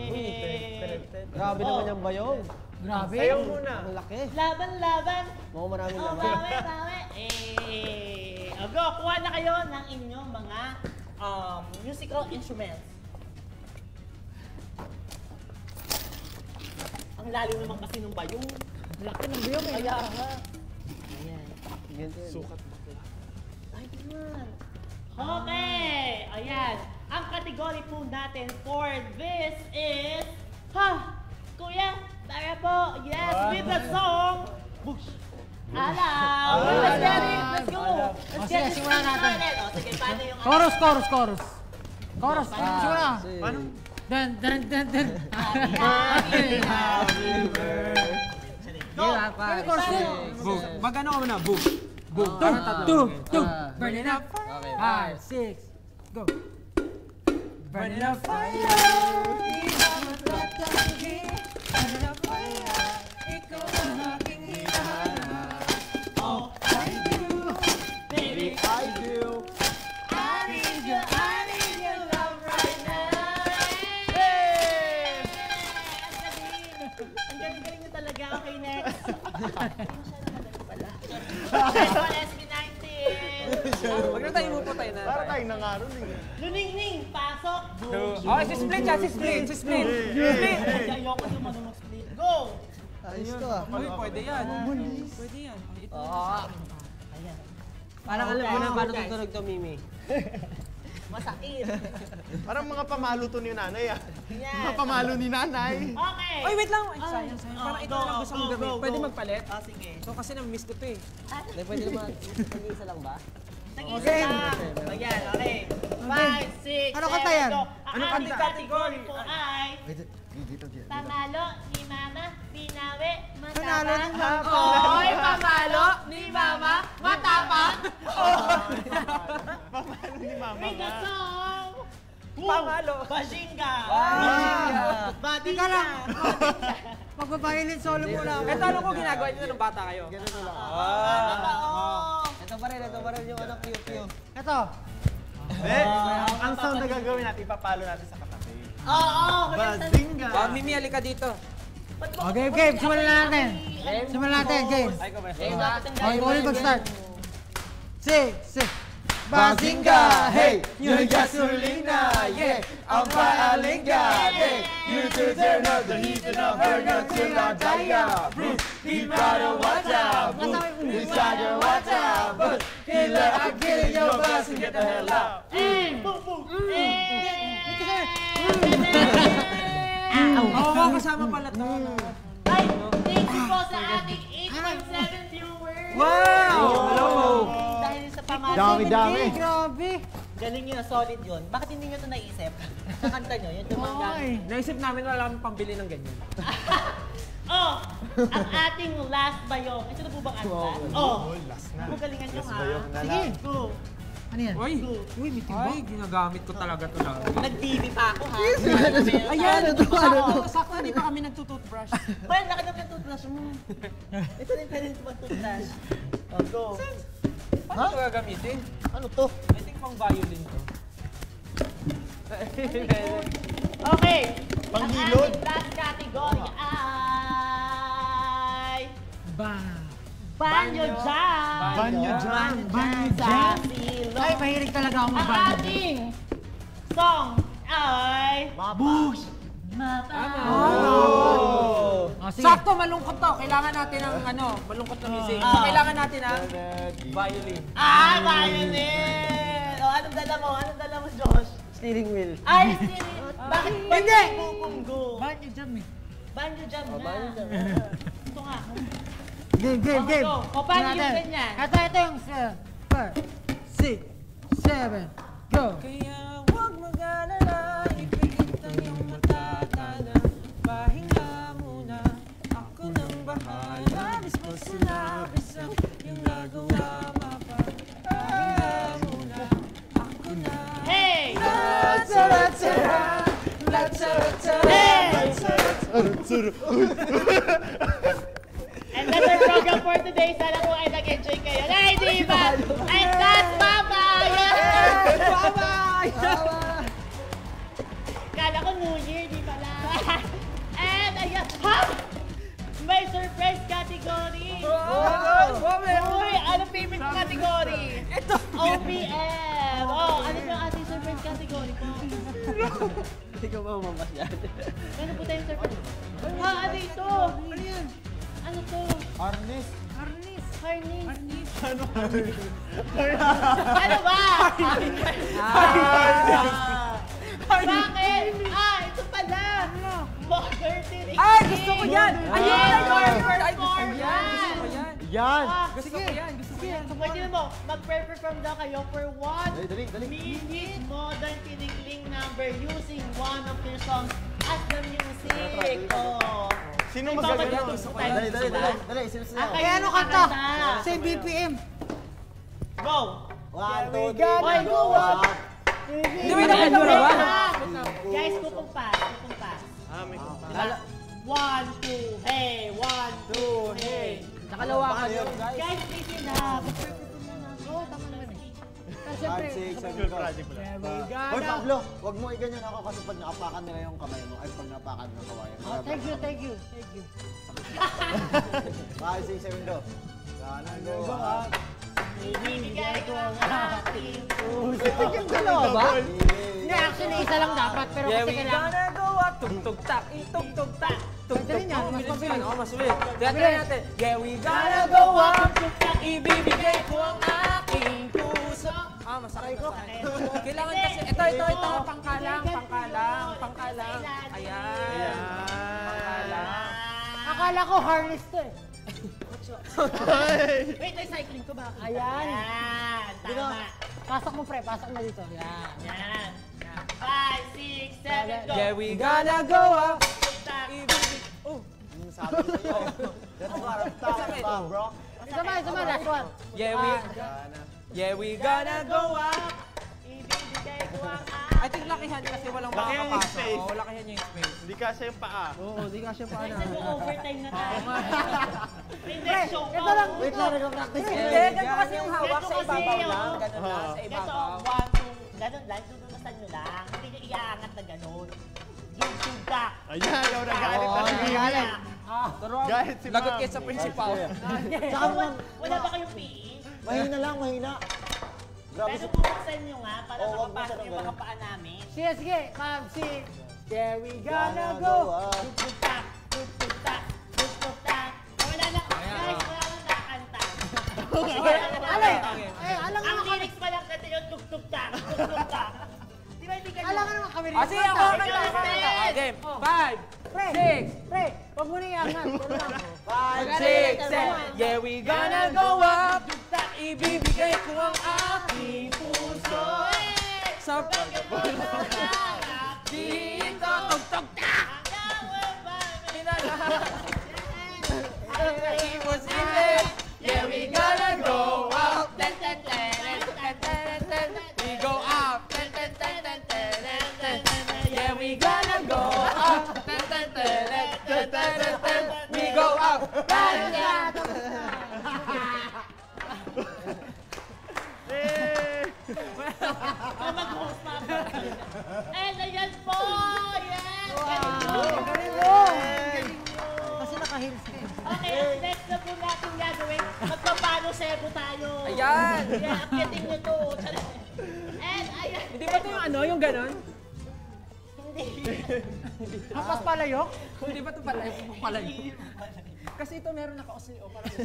Grabe naman yung bayong. Grabe. Sayaw muna. Ang laki. Laban-laban! Mukhang maraming Oh, laman. bawi! O, go! Kuha na kayo ng inyong mga musical instruments. Ang lalim naman kasi ng bayong. Laki ng biyong eh. Kaya nga. Ayan. Sukat. Ay, man. Okay! Ayan. Ang category po natin for this is... Kuya, tara po. Yes, with the song... Bush. Alam! Let's get it! Let's go! Let's get it simulan natin. started. O, sige, paano yung... Chorus. Chorus. Simula. Paano? Dan. Go! Mag-ano ka muna? Boom. Two. Burn it up. Okay. 5, 6. Go. Burn it up. Baby, I do. I need your love right now. Hey! Ang galing na talaga. Okay, next. Next one, SB19. Huwag na tayo umupo tayo na. Para tayong nangaroon eh. Luningning, pasok. Oh, si Split siya, si Split. Ay, ayoko yung mag-split. Go! Ayos ka. Uy, pwede yan. Pwede yan. Ito. Ayan. Parang alam mo na paano tutunog to, Mimi. Masakit. Parang mga pamalo to ni nanay ah. Yan. Mga pamalo ni nanay. Okay. Oy, wait lang. Ay, sayang. Oh, Parang ito go, lang gusto kong go, gawin. go, Pwede go. magpalit? Sige. So kasi na-miss ko to eh. Hindi, pwede naman. Pag-isa lang ba? Nag-isa lang. Ayan, okay. 5, 6, Ano kanta yan? Ang Anong ating kanta? category po ay Dito. Pamalo ni Mama, Binawi, Panalo ni Matapang. Mama. Oy, pamalo ni Mama, Matapang. Pamalo ni mama With the nga. song, Pamalo. Bazinga! Teka lang. Magbabayilin solo mo lang. Ito ano ko ginagawa niyo nung bata kayo? Ganun lang. Ito pa rin yung ano, piyo-piyo. Ito. Ang sound na gagawin natin, ipapalo natin sa katabi. Oo! Bazinga! Mimi, halika dito. Okay, game. Simulan na natin. Simulan natin, game. Ay, ko ba? Okay, ulit mag-start. Si. Bazinga, hey, yung gasolina, yeah, ang paalinga, hey, you to turn up the heat and I'll burn up till I die. Bruce, he brought a water, Bruce, inside your water, but killer, I get in your bus and get the hell out. Oo, kasama pala to. Ay, thank you po sa ating 8.7 viewers! Wow! Hello! Dahil sa pamalo. Dami. Grabe. Galing nyo, solid yun. Bakit hindi nyo ito naisip? Sa kanta nyo, yung tumangga. Ay. Naisip namin wala kami pambili ng ganyan. Oh, ang ating last bayong. Ito na po bang anta? Oh, last na. Magalingan nyo ha. Sige. Go. Ano yan? Uy! Uy, may timba. Ay, ginagamit ko talaga ito lang. Nag-TV pa ako ha. Ayan, sakto, hindi pa kami nagtutoothbrush. Well, nakadap ng toothbrush mo. Ito rin pwede ito mag-toothbrush. Oh, go. Paano ito gagamitin? Ano to? I think pang violin to. Okay. Panghilod? Ang ating last category ay... Banyo Jam! Banyo Jam! Banyo Sa Jam! silong. Ay, mahilig talaga ako Ang magbanyo. ating song ay... Bugs! Mapa. Oh, sige. Sakto, malungkot to. Kailangan natin ng ano, malungkot na music. So, kailangan natin ng violin. Violin! O, anong dala mo? Anong dala mo, Josh? Steering wheel. Ay, steering. Bakit ba Hindi! bubunggo? Banyo Jam eh. Banjo Jam na. Ito nga. Game. Okay, go. O, paano Tingnan yung natin. ganyan? Ito yung 5, 6, 7, go! Kaya huwag mag-alala, ipigit ang iyong mata, tana, pahinga muna, ako nang bahala, mismo sinabi sa iyong nagawa, mapa, pahinga muna, ako na. Hey! And that's our program for today. Sana po ay nag-enjoy kayo. Ay, di ba? And that's Papa! Kala ko New Year, di pala. And ayun, ha? May surprise category. Uy, ano favorite category? Ito. OPM. Oh, ano yung ating surprise category po? Hindi ka ba mamasyad? Ano po tayong surprise? Ha, ano ito? Ano yan? Ano to? Harness. Harness. Ano ba? Bakit? Ito pala. Modern Tiring. Ay, gusto ko yan! Ayun! Ay, gusto ko yan! Yan! Gusto ko yan! Gusto ko yan! Pwede na mo, mag-perform daw kayo for 1 Dali. minute modern tinigling number using one of your songs as the music. Oh. Sino May magagawa? babalik gusto tayo. Dali, sino-sino? Ah, Kaya ano kanta? Same BPM. Go! 1, 2, 3, Oy, go! Hindi, may nakagawa ba? Guys, kukumpas. Diba? 1, 2, hey! 1, 2, hey! Nakalawa ka yun, guys. Guys, please yun na. Mag-perform muna. Go, tama naman eh. 5, 6, 7, go. Hoy, Pablo, wag mo iganyan ako kasi pag nakapakan nila yung kamay mo, ay pag napakan ng kawayan. Thank you. 5, 6, 7, go. Sana go. Ibibigay ko ang ating puso. Dalawa ba? Hindi, actually, isa lang dapat. Pero Yeah, kasi we kailangan... gonna go up, tug-tug-tak, itug-tug-tak, Pwede rin yan, mas Bilis mabilis. yan, oh, mas bilis. Tiyatry natin. Yeah, we gonna go up, ibibigay ko ang aking puso. Masakay ko. Kailangan kasi, ito, pangkalang. Ayan. Pangkalang. Akala ko harness to eh. Wait, ay cycling ko ba? Ayan. Yan, tama. Pasok mo, pre. Pasok mo dito. Yan. Yan. 5, 6, 7, go. Yeah, we gonna go up, Tak. ibibigay... Oh, Sabi sa'yo. That's what I'm talking about, bro. Isa ba, last one. yeah, we gonna go up. Ibibigay ko ang I think lakihan yan kasi walang Laki yung makakapasok. space. Oo, laki yan yung space. Hindi kasi yung paa. Oo, di ka siya pa Guys, nag-overtime na tayo. May Pre, next show ito lang. Wait lang, nag-practice Hindi, ganito kasi yung hawak sa Ganito kasi, ibabaw oh. lang. Ganun lang, sa Ito, ibabaw. 1, 2, ganun lang, tutunasan nyo lang. Hindi nyo iaangat na ganun. Yung ka. Ayan, yung nagalit na si Mimi. Galit si Lagot Ma'am. kayo sa principal. Tsaka ma'am, Wala ba kayong PE? mahina lang, mahina. Grabe Pero sa... bubuksan nyo nga para Oo, wag makapasok buksan yung ng mga paa namin. Sige, sige, ma'am, si... There we Gonna go. Tugtugtak, tugtugtak, tugtugtak. Wala na, guys, wala na nakakanta. Alay, alam Ang nga kami. lyrics pa lang kasi yung tugtugtak, tugtugtak. Di ba hindi ka Alam nga naman kami rin. Ah, sige, ako ang kanta. Ako ang kanta. Ah, game. 5, Pre, 6, pre, wag mo na iangat. Pero lang. 5, 6, 7. Yeah, we gonna go up. Ibibigay ko ang aking puso. Sa dito, tugtugtak. Was in it. Yeah, we gonna go up. We go up. Yeah, we gonna go up. We go up. mag-host pa ako. And ayan po! Yes! Galing mo. Kasi naka-heels ka. Okay, next na po natin gagawin. Magpapano sebo tayo. Ayan. Yeah, akyatin nyo to. And ayan. Hindi ba ito yung ano, yung ganon? Hindi. Hampas palayok? Hindi ba ito pala? Kasi ito meron naka-oseo.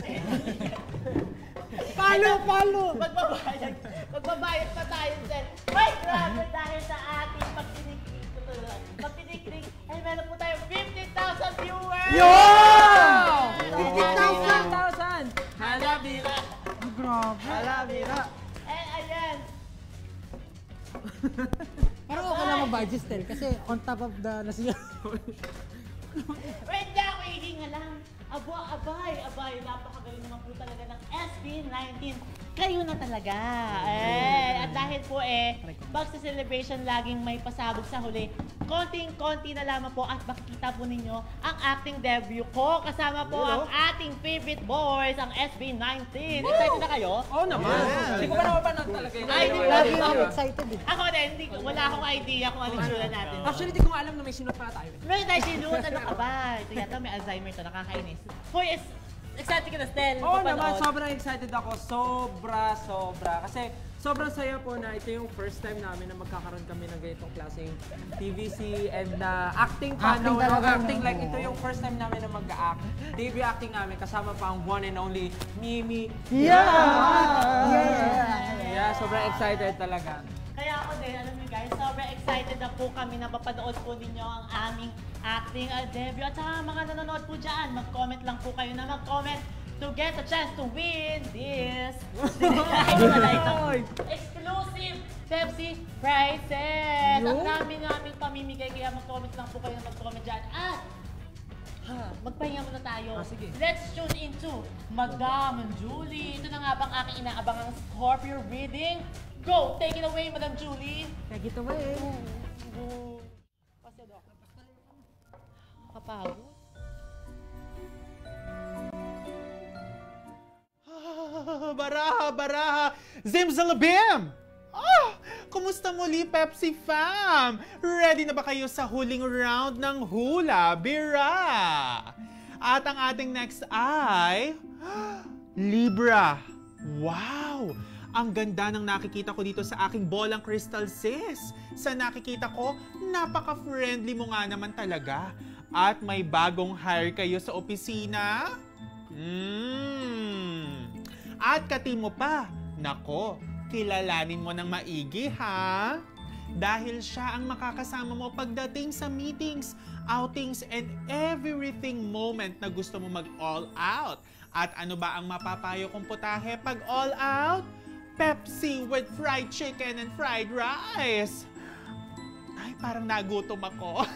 Palo! Magbabayad pa tayo dyan. Ay, grabe dahil sa ating pagtinikling. Ay, meron po tayo 50,000 viewers! Yo! 50,000! Halabira! Grabe. Halabira! And ayan. Pero okay lang mag-budget still kasi on top of the nasiya. Wait na, waiting nga lang. Abay, napakagaling naman po talaga ng SB19. Kayo na talaga. At dahil po pag sa celebration laging may pasabog sa huli, konting-konti na lamang po at makikita po ninyo ang acting debut ko. Kasama po ang ating favorite boys, ang SB19. Excited na kayo? Oo naman! Hindi ko pa napapanood talaga yun. Ay, di ba? Lagi ako excited eh. Ako din, wala akong idea kung ano yung tsura natin. Actually, di ko nga alam na may sinot pala tayo. Meron tayo sinunod, ano ka ba? Ito yata may Alzheimer to, nakakainis. Hoy, excited ka na, Stel. Oo naman, Papanood. sobrang excited ako. Sobra. Kasi sobrang saya po na ito yung first time namin na magkakaroon kami ng ganitong klaseng TVC and acting pa. Acting talaga. Acting like ito yung first time namin na mag-act. Debut acting namin kasama pa ang one and only Mimi. Yeah, sobrang excited talaga. Kaya ako din, alam niyo guys, sobrang excited na po kami na mapanood po ninyo ang aming acting debut. At saka mga nanonood po dyan, mag-comment lang po kayo na mag-comment to get a chance to win this exclusive Pepsi prizes. Ang namin pamimigay, kaya mag-comment lang po kayo na mag-comment dyan. At magpahinga muna tayo. Sige. Let's tune into Madam Julie. Ito na nga bang aking inaabangang Scorpio reading? Go! Take it away, Madam Julie! Take it away. Kapagod. Baraha! Zimzalabim! Kumusta muli, Pepsi fam? Ready na ba kayo sa huling round ng Hula Bira? At ang ating next ay... Libra! Wow! Ang ganda ng nakikita ko dito sa aking bolang crystal, sis. Sa nakikita ko, napaka-friendly mo nga naman talaga. At may bagong hire kayo sa opisina? At ka-team mo pa. Nako, kilalanin mo ng maigi, ha? Dahil siya ang makakasama mo pagdating sa meetings, outings, and everything moment na gusto mo mag-all out. At ano ba ang mapapayo kong putahe pag all out? Pepsi with fried chicken and fried rice. Ay, parang nagutom ako.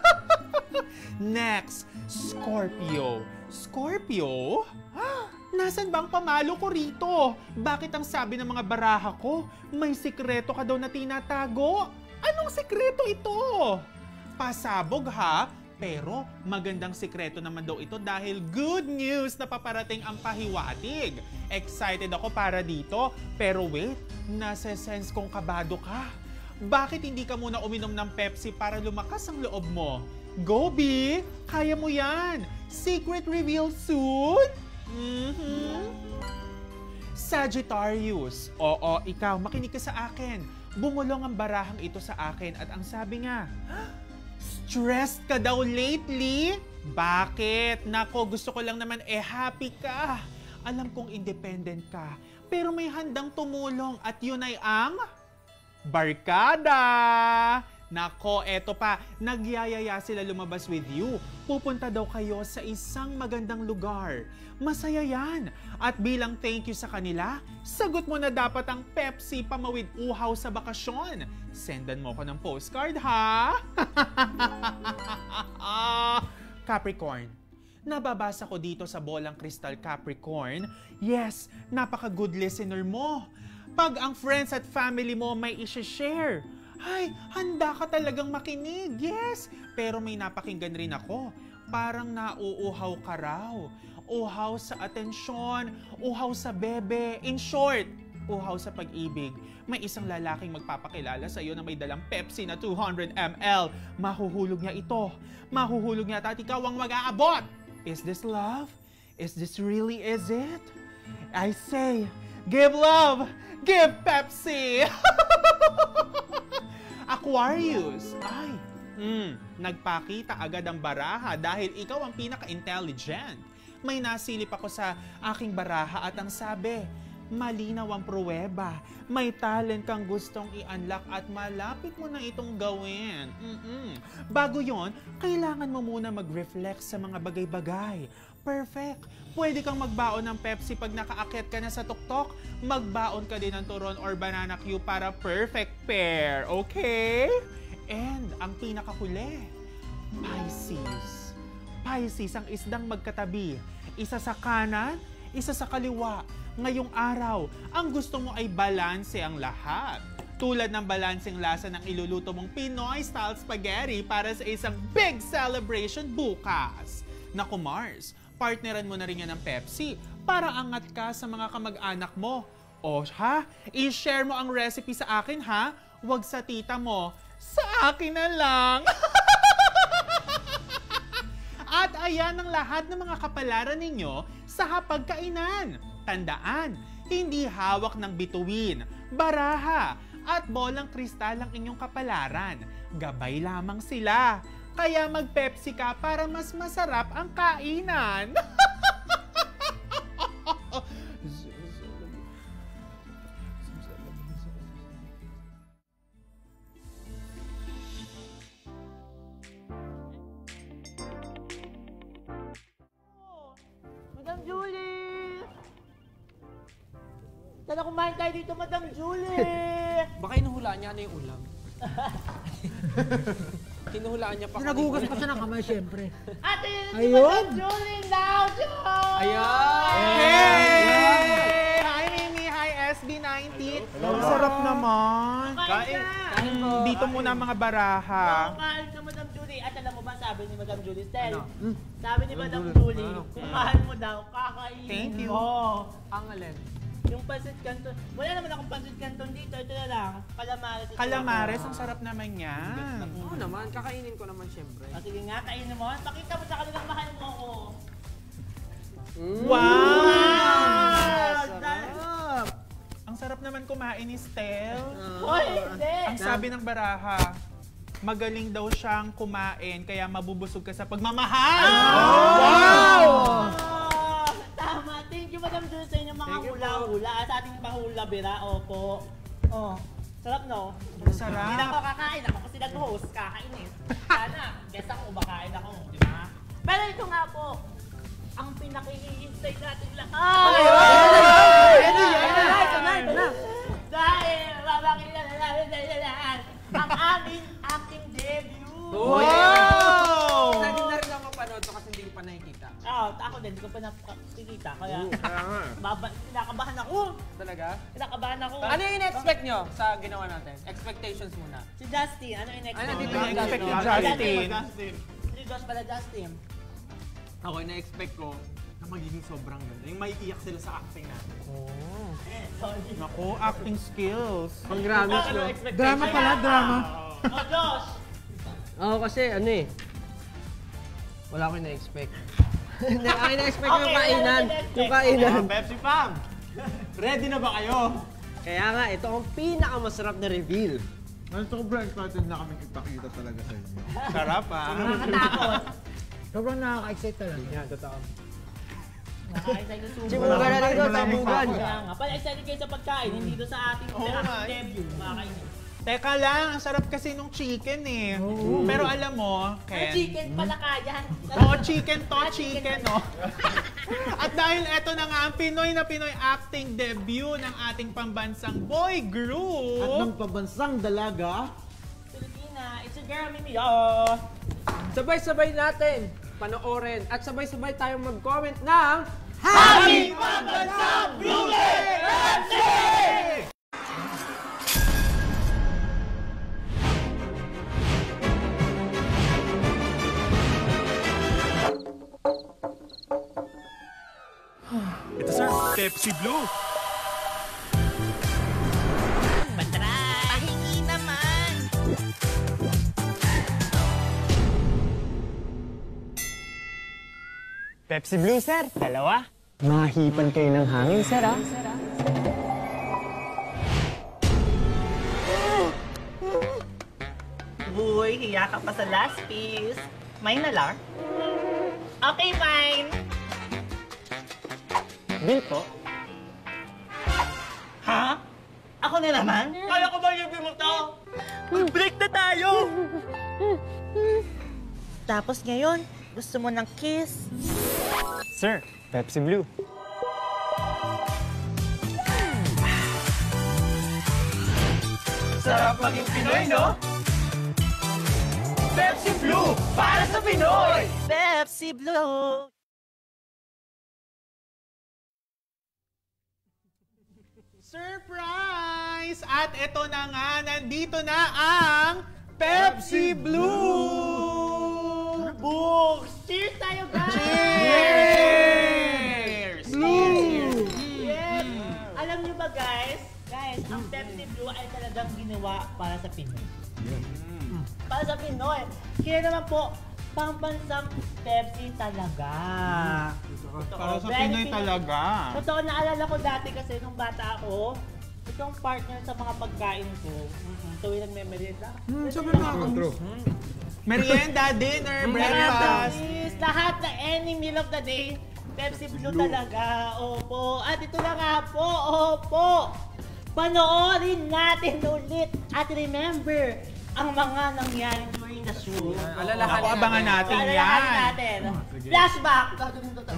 Next, Scorpio. Scorpio? Nasaan ba ang pamalo ko rito? Bakit ang sabi ng mga baraha ko, may sikreto ka daw na tinatago? Anong sekreto ito? Pasabog ha? Pero magandang sekreto naman daw ito dahil good news na paparating ang pahiwatig. Excited ako para dito. Pero wait, nasa-sense kong kabado ka. Bakit hindi ka muna uminom ng Pepsi para lumakas ang loob mo? Go, B! Kaya mo yan! Secret reveal soon? Sagittarius. Oo, ikaw, makinig ka sa akin. Bumulong ang barahang ito sa akin at ang sabi nga, stressed ka daw lately? Bakit? Nako, gusto ko lang naman happy ka. Alam kong independent ka, pero may handang tumulong at yun ay ang barkada. Nako, eto pa, nagyayaya sila lumabas with you. Pupunta daw kayo sa isang magandang lugar. Masaya yan. At bilang thank you sa kanila, sagot mo na dapat ang Pepsi pamawid uhaw sa bakasyon. Sendan mo ko ng postcard, ha? Capricorn. Nababasa ko dito sa bolang kristal Capricorn. Yes, napaka-good listener mo. Pag ang friends at family mo may i-share, ay, handa ka talagang makinig, yes. Pero may napakinggan rin ako. Parang nauuhaw ka raw. Uhaw sa atensyon, uhaw sa bebe. In short, uhaw sa pag-ibig. May isang lalaking magpapakilala sa iyo na may dalang Pepsi na 200 ml. Mahuhulog niya ito. Mahuhulog niya at ikaw ang mag-aabot. Is this love? Is this really is it? I say, give love, give Pepsi! Aquarius. Ay, nagpakita agad ang baraha dahil ikaw ang pinaka-intelligent. May nasilip ako sa aking baraha at ang sabi, malinaw ang pruweba. May talent kang gustong i-unlock at malapit mo na itong gawin. Bago yon, kailangan mo muna mag-reflect sa mga bagay-bagay. Perfect. Pwede kang magbaon ng Pepsi pag nakaakyat ka na sa tuktok. Magbaon ka din ng turon or banana cue para perfect pair. Okay? And ang pinakahuli, Pisces. Pisces ang isdang magkatabi. Isa sa kanan, isa sa kaliwa. Ngayong araw, ang gusto mo ay balanse ang lahat. Tulad ng balanseng lasa ng iluluto mong Pinoy-style spaghetti para sa isang big celebration bukas. Naku Mars, partneran mo na rin yan ng Pepsi para angat ka sa mga kamag-anak mo. O ha? I-share mo ang recipe sa akin ha? Huwag sa tita mo. Sa akin na lang. At ayan ang lahat ng mga kapalaran ninyo sa hapagkainan. Tandaan, hindi hawak ng bituin, baraha, at bolang kristal ang inyong kapalaran. Gabay lamang sila. Kaya mag-Pepsi ka para mas masarap ang kainan. Madam Julie! Sana kumain tayo dito, Madam Julie! Baka inuhulaan niya na yung ulam. Kinuhulaan niya pa kami. Nagugas pa siya ng kamay, syempre. Ate, yun si Ayun! Madam Julie now, Joe! Ayan! Hey! Hi Mimi! Hi SB19! Ang sarap naman! Kain ka! Dito muna mga baraha. Kumain ka, Madam Julie. At alam mo ba, sabi ni Madam Julie, Stel, sabi ni Madam Julie, kumain mo daw, kakainin Thank you. mo. Ang alin? Yung pancit canton, wala naman akong pancit canton dito, ito na lang, calamares. ito Calamares, lang. ang sarap naman yan. Oo naman, kakainin ko naman syempre. O sige nga, kainin mo. Pakita mo sa kanilang mahal mo ako. Wow! Sarap! Ang sarap naman kumain ni Stel. Hoy, hindi! Ang sabi ng baraha, magaling daw siyang kumain kaya mabubusog ka sa pagmamahal. Wow! Oh, tama. Thank you, Madam Julie, sa inyong mga Thank you po. hula-hula. Sa ating pahula-bira, opo. Oh, sarap no? Ang sarap. Hindi na ako kakain. Ako kasi nag-host, kakainin. Sana, guess ako, bakain ako. Di ba? Pero ito nga po, ang pinakihihintay natin lahat. Ito na. Dahil, babakilala namin sa lahat ang aming acting debut. Wow! Lagi na rin ako mapanood to kasi hindi ko pa pa nakikita. Ako din, hindi ko pa nakikita. Kaya, kinakabahan ako. Talaga? Kinakabahan ako. Ano yung in-expect nyo sa ginawa natin? Expectations muna. Si Justin, ano in-expect? Ano dito? Expect ni Justin. Si Josh pala, Justin. Ako, na-expect ko na magiging sobrang ganda. Yung maiiyak sila sa acting natin. Sorry. Naku, acting skills. Pang-gramis, Ano no? expectation? Drama pala, drama. Oh, Josh! Ako kasi, ano eh. Wala akong na-expect. Ako na-expect yung kainan. Yung kainan. Pepsi Fam! Ready na ba kayo? Kaya nga, ito ang pinakamasarap na reveal. Sobrang excited na kami ipakita talaga sa inyo. Sarap ah. Nakakatakot. Sobrang nakaka-excite talaga. Yan, totoo. Nakakaisay na subo. Simugan na rin doon, tabugan. Kaya nga, pala excited kayo sa pagkain, hindi doon sa ating nga. debut. Makakainin. Teka lang, ang sarap kasi nung chicken eh. Pero alam mo, Ang Ken. chicken pala kaya. Oo, chicken to, chicken, no? At dahil eto na nga ang Pinoy na Pinoy acting debut ng ating pambansang boy group. At ng pabansang dalaga, Filipina, it's a girl, Mimi. Sabay-sabay natin panoorin at sabay-sabay tayong mag-comment ng Happy Pambansang Blue FC! Ito sir, Pepsi Blue. Pahingi naman. Pepsi Blue, sir. Dalawa. Mahipan kayo ng hangin, sir, ah. Uy, hiya ka pa sa last piece. Mine na lang? Okay, fine. Bill po. Ha? Ako na naman? Kaya ko ba yung mo to? Break na tayo! Tapos ngayon, gusto mo ng kiss? Sir, Pepsi Blue. Sarap maging Pinoy, no? Pepsi Blue, para sa Pinoy! Pepsi Blue! Surprise! At ito na nga, nandito na ang Pepsi Blue! Books! Cheers tayo, guys! Cheers! Blue! Yes! Alam nyo ba, guys? Guys, ang Pepsi Blue ay talagang ginawa para sa Pinoy. Para sa Pinoy. Kaya naman po, pambansang Pepsi talaga. Para sa Very Pinoy talaga. Totoo, naalala ko dati kasi nung bata ako, itong partner sa mga pagkain ko, tuwing nagme-merienda. Sabi na ako. Merienda, dinner, breakfast. Yes, lahat na any meal of the day, Pepsi Blue talaga. Opo. At ito na nga po, opo. Panoorin natin ulit. At remember, ang mga nangyari during the show. Ako, abangan natin yan. Alalahanin natin. Flashback. Gagawin to.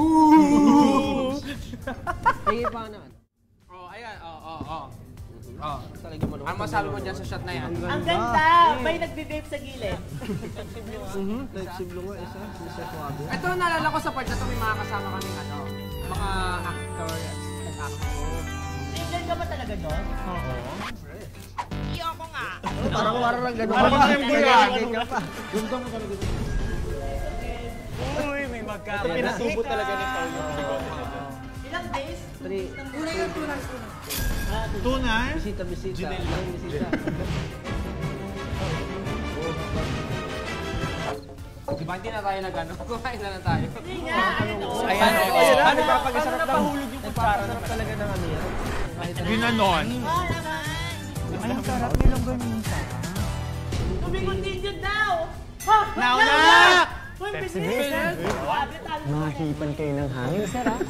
Sige pa naman. Oh, ayan. Oh, talaga mo. Ano masabi mo dyan sa shot na yan? Ang ganda. May nagbe-vape sa gilid. Pepsi Blue nga isa suwabe. Ito, naalala ko sa part na ito may mga kasama kaming mga actor at actor. Tingnan ka ba talaga doon? Oo. Iyoko nga. Parang lang gano'n. Parang tembuyan. Ganda mo talaga. Uy, may magkakaroon. Pinasubo talaga ni Paul yung bigote niya dyan. Ilang days? Tunay? Bisita. Bisita. Di ba hindi na tayo nag-ano? Kumain na lang tayo. Hindi nga. Ayan, Ano ba pag-isarap lang? Nahulog yung kutsara naman. Talaga ng ano yan. Ginanon. Ay, ang sarap nilang ganisa. Tumikot-tigil daw! Now na! Uy, Pepsi bilis! Blue. Grabe, talo na. Mahipan kayo ng hangin, sir, ah.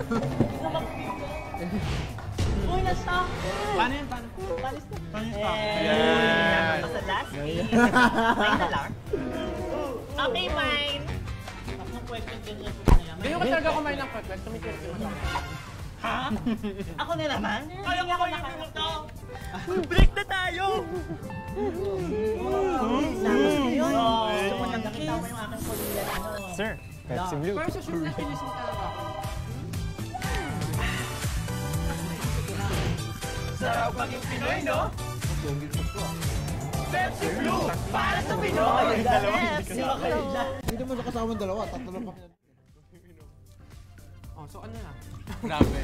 Uy, na-stop! Paano yun? Paano? Palis na. Paano yung stop? Yan! Sa last piece. Fine na lang. Okay, fine. Tapos ng question din yung Hindi ko talaga kumain ng kwek-kwek. Tumikot yung ano. Ha? Ako na naman? Kaya ko ba yung mo to? Break na tayo! Tapos ngayon, gusto ko nang nakita mo yung aking kulilan, ano? Sir, Pepsi Blue. Pero sa shoot na finish mo talaga ako. Sarap maging Pinoy, no? Pepsi Blue, para sa Pinoy! Hindi mo sa kasama dalawa, tatlo lang kami. Oh, so ano na? Grabe.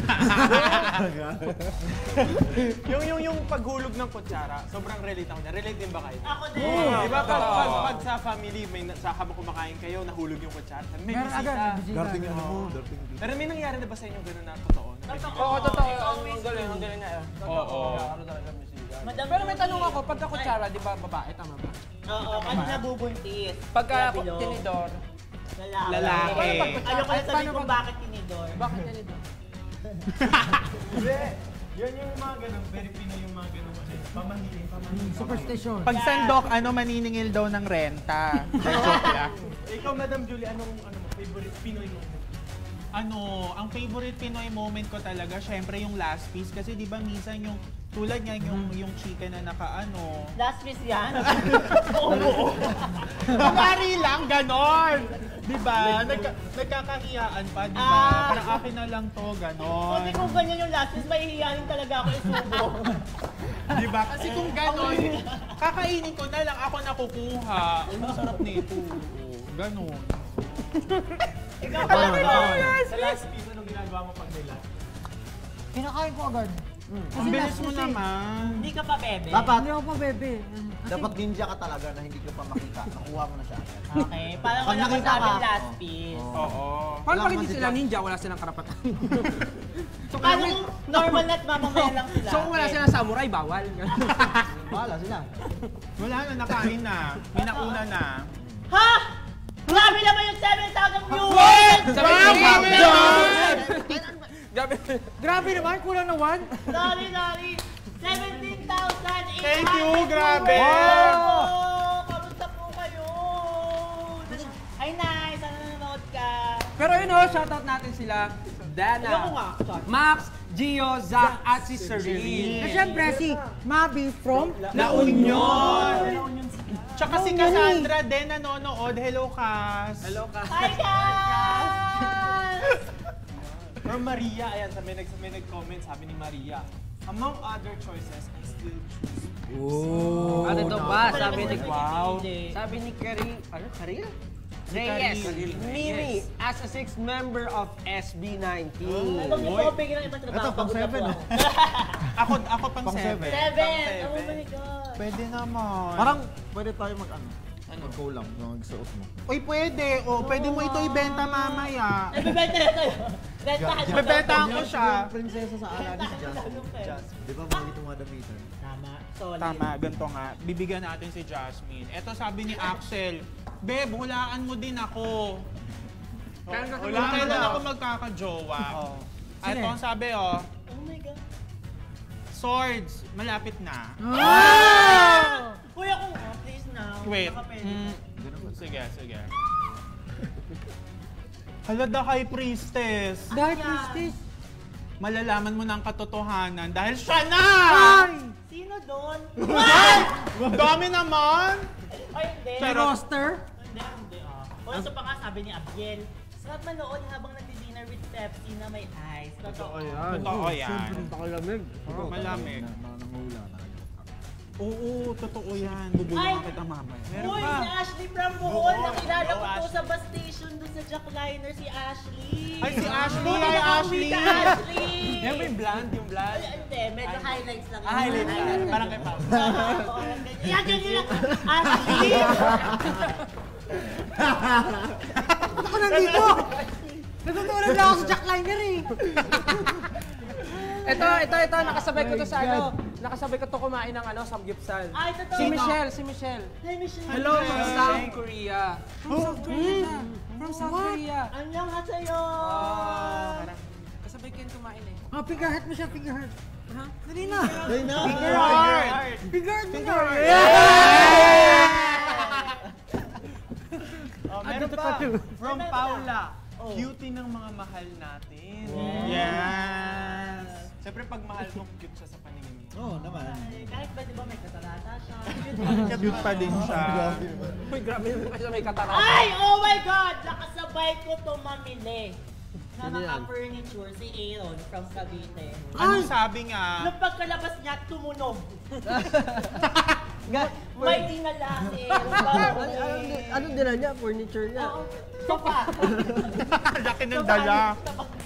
yung paghulog ng kutsara, sobrang relate ako na. Relate din ba kayo? Ako din. Di ba pag sa family, may habang kumakain kayo, nahulog yung kutsara. May bisita. Darting ano mo, darting. Pero may nangyari na ba sa inyo gano'n na totoo? Oo, totoo. Ang galing nga. Oo. Pero may tanong ako, pagka kutsara, di ba babae, tama ba? Oo, kasi nabubuntis. Pagka Kaya below. tinidor, Lalaki. Ayoko na sabihin kung bakit tinidor. bakit tinidor? Yan yung mga ganun, very Pinoy yung mga ganun kasi. Pamahiling. Superstition. Pag sandok, maniningil daw ng renta. Joke lang. Ikaw, Madam Julie, anong favorite Pinoy mo? Ang favorite Pinoy moment ko talaga, syempre yung last piece. Kasi di ba minsan yung, tulad niya yung chicken na naka-ano. Last piece yan. Kumari lang, ganon! Di ba? Nagkakahiyaan pa, di ba? Parang akin na lang to, ganon. Kasi kung ganyan yung last piece, mahihiyanin talaga ako isubo. Di ba? Kasi kung ganon, kakainin ko na lang, ako nakukuha. Ang sarap nito. Ganon. Ikaw pa Sa last piece, anong ginagawa mo pag nila? Kinakain ko agad. Ang bilis mo naman. Hindi ka pa bebe. Hindi ako pa bebe. Dapat ninja ka talaga na hindi ka pa makita. Nakuha mo na siya. Okay, parang Pag wala ko nakita sabi ka, last piece. Oo. Paano pag hindi sila ninja, wala silang karapatan? So, paano kung normal na at mamamaya lang sila? So kung wala silang samurai, bawal. Bahala sila. Wala na, nakain na. May nauna na. Ha? Grabe naman yung 7,000 viewers! Grabe naman, kulang na 1. Sorry. 17,000! Thank you, grabe! Kamusta po kayo? Ay, nice! Sana nanonood ka? Pero yun shoutout natin sila. Dana, Ayoko nga. Sorry. Max, Gio, Zach, at si Serene. At syempre si Mabi from La Union! Tsaka si Cassandra din nanonood. Hello, Cass! Hello ka. Hi, guys! Or Maria, ayan, may nag-comment, sabi ni Maria. Among other choices, I still choose. Ano to ba? Sabi ni Sabi ni Karil Reyes, Mimi, as a 6th member of SB19. Pag nag-topic ng ibang trabaho, Ito, pang pagod na 7 po eh. ako. Ako pang 7. 7! Oh my God! Pwede naman. Parang pwede tayo mag-collab na magsuot mo. Uy, pwede. Pwede mo ito ibenta mamaya. Nagbibenta na tayo. Rentahan mo. Bebentahan ko siya. Yung prinsesa sa Aladdin, si Jasmine. Di ba mga itong mga damitan? Tama. Solid. Tama, ganito nga. Bibigyan natin si Jasmine. Ito sabi ni Axel, Beb, hulaan mo din ako. Kung kailan ako magkakajowa. Ito ang sabi, Oh my God. Swords, malapit na. Uy, ako nga, please now. Wait. Baka pwede. Sige. Hala, the High Priestess. Dahil Christies. Malalaman mo ng katotohanan dahil siya na! Sino doon? Dami naman! Ay, hindi. Sa roster. Hindi. O, so pa nga sabi ni Abiel, sarap manood habang nag-dinner with Pepsi na may ice. Totoo. Totoo yan. Pakalamig. Malamig. Nangungula na. Oo, totoo yan. Ay! Bubulong kita mamaya. Uy, si Ashley from Bohol. Nakilala ko to sa bus station doon sa Jackliner, si Ashley. Ay, si Ashley! Buti Hi, nakauwi Ashley! ka, Ashley! Yan ba yung blonde? Ay, hindi, medyo highlights lang. Highlight lang. Parang kay Pao. Yan, ganyan lang. Ashley! Ako nandito! Natutulog lang ako sa Jackliner eh. Ito, nakasabay ko to sa nakasabay ko to kumain ng samgyupsal. Ay, totoo. Si Michelle. Hi, Michelle. Hello, from South Korea. From South Korea. Annyeong haseyo. Kasabay ko yung kumain eh. Oh, finger heart mo siya, finger heart. Dali na. Finger heart! Finger heart mo siya. Meron pa, from Paula. Cutie ng mga mahal natin. Yes! Siyempre pag mahal mo, cute siya sa paningin mo. Oo naman. Kahit ba, di ba, may katarata siya. Cute pa din siya. Uy, grabe naman kasi may katarata. Ay, oh my God! Lakas sa kasabay ko to mamili na Sino mga yan? furniture, si Aaron from Cavite. Ano sabi nga? Nung pagkalabas niya, tumunog. Ga- May dinala si Aaron. Anong dala niya? Furniture niya? Oo. Sopa. Laki ng dala.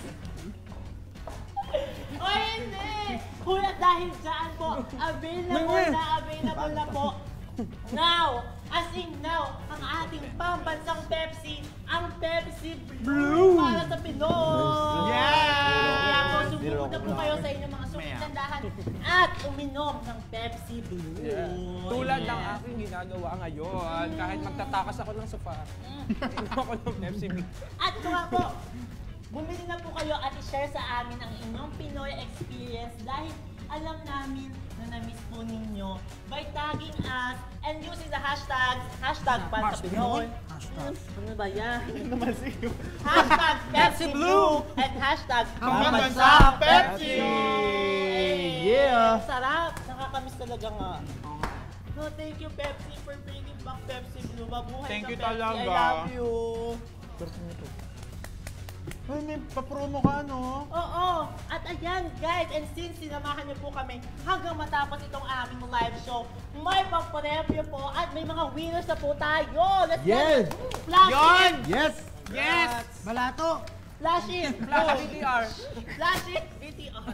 O hindi! Kuya, dahil dyan po, available na po. Now, as in now, ang ating pambansang Pepsi, ang Pepsi Blue para sa Pinoy! Kaya po, sumuko na po kayo sa inyong mga sumitandahan at uminom ng Pepsi Blue. Tulad ng aking ginagawa ngayon, kahit magtatakas ako ng sofa, inom ako ng Pepsi Blue. At ito nga po, bumili na po kayo at i-share sa amin ang inyong Pinoy experience dahil alam namin na na-miss po ninyo by tagging us and using the hashtags, hashtag #PansaPinoy. Ano ba yan? Hashtag Pepsi Blue and hashtag Pambansang Pepsi! Yeah! Sarap! Nakakamiss talaga nga. No, thank you Pepsi for bringing back Pepsi Blue. Mabuhay Thank ka, you Pepsi. talaga. I love you. Ay, may papromo ka, no? Oo! At ayan guys, and since sinamahan niyo po kami hanggang matapos itong aming live show, may pagparepyo po at may mga winners na po tayo! Let's Yes! Flash Yon! it! Yes! Yes! Balato! Flash it! Flash BTR. Flash it! BTR!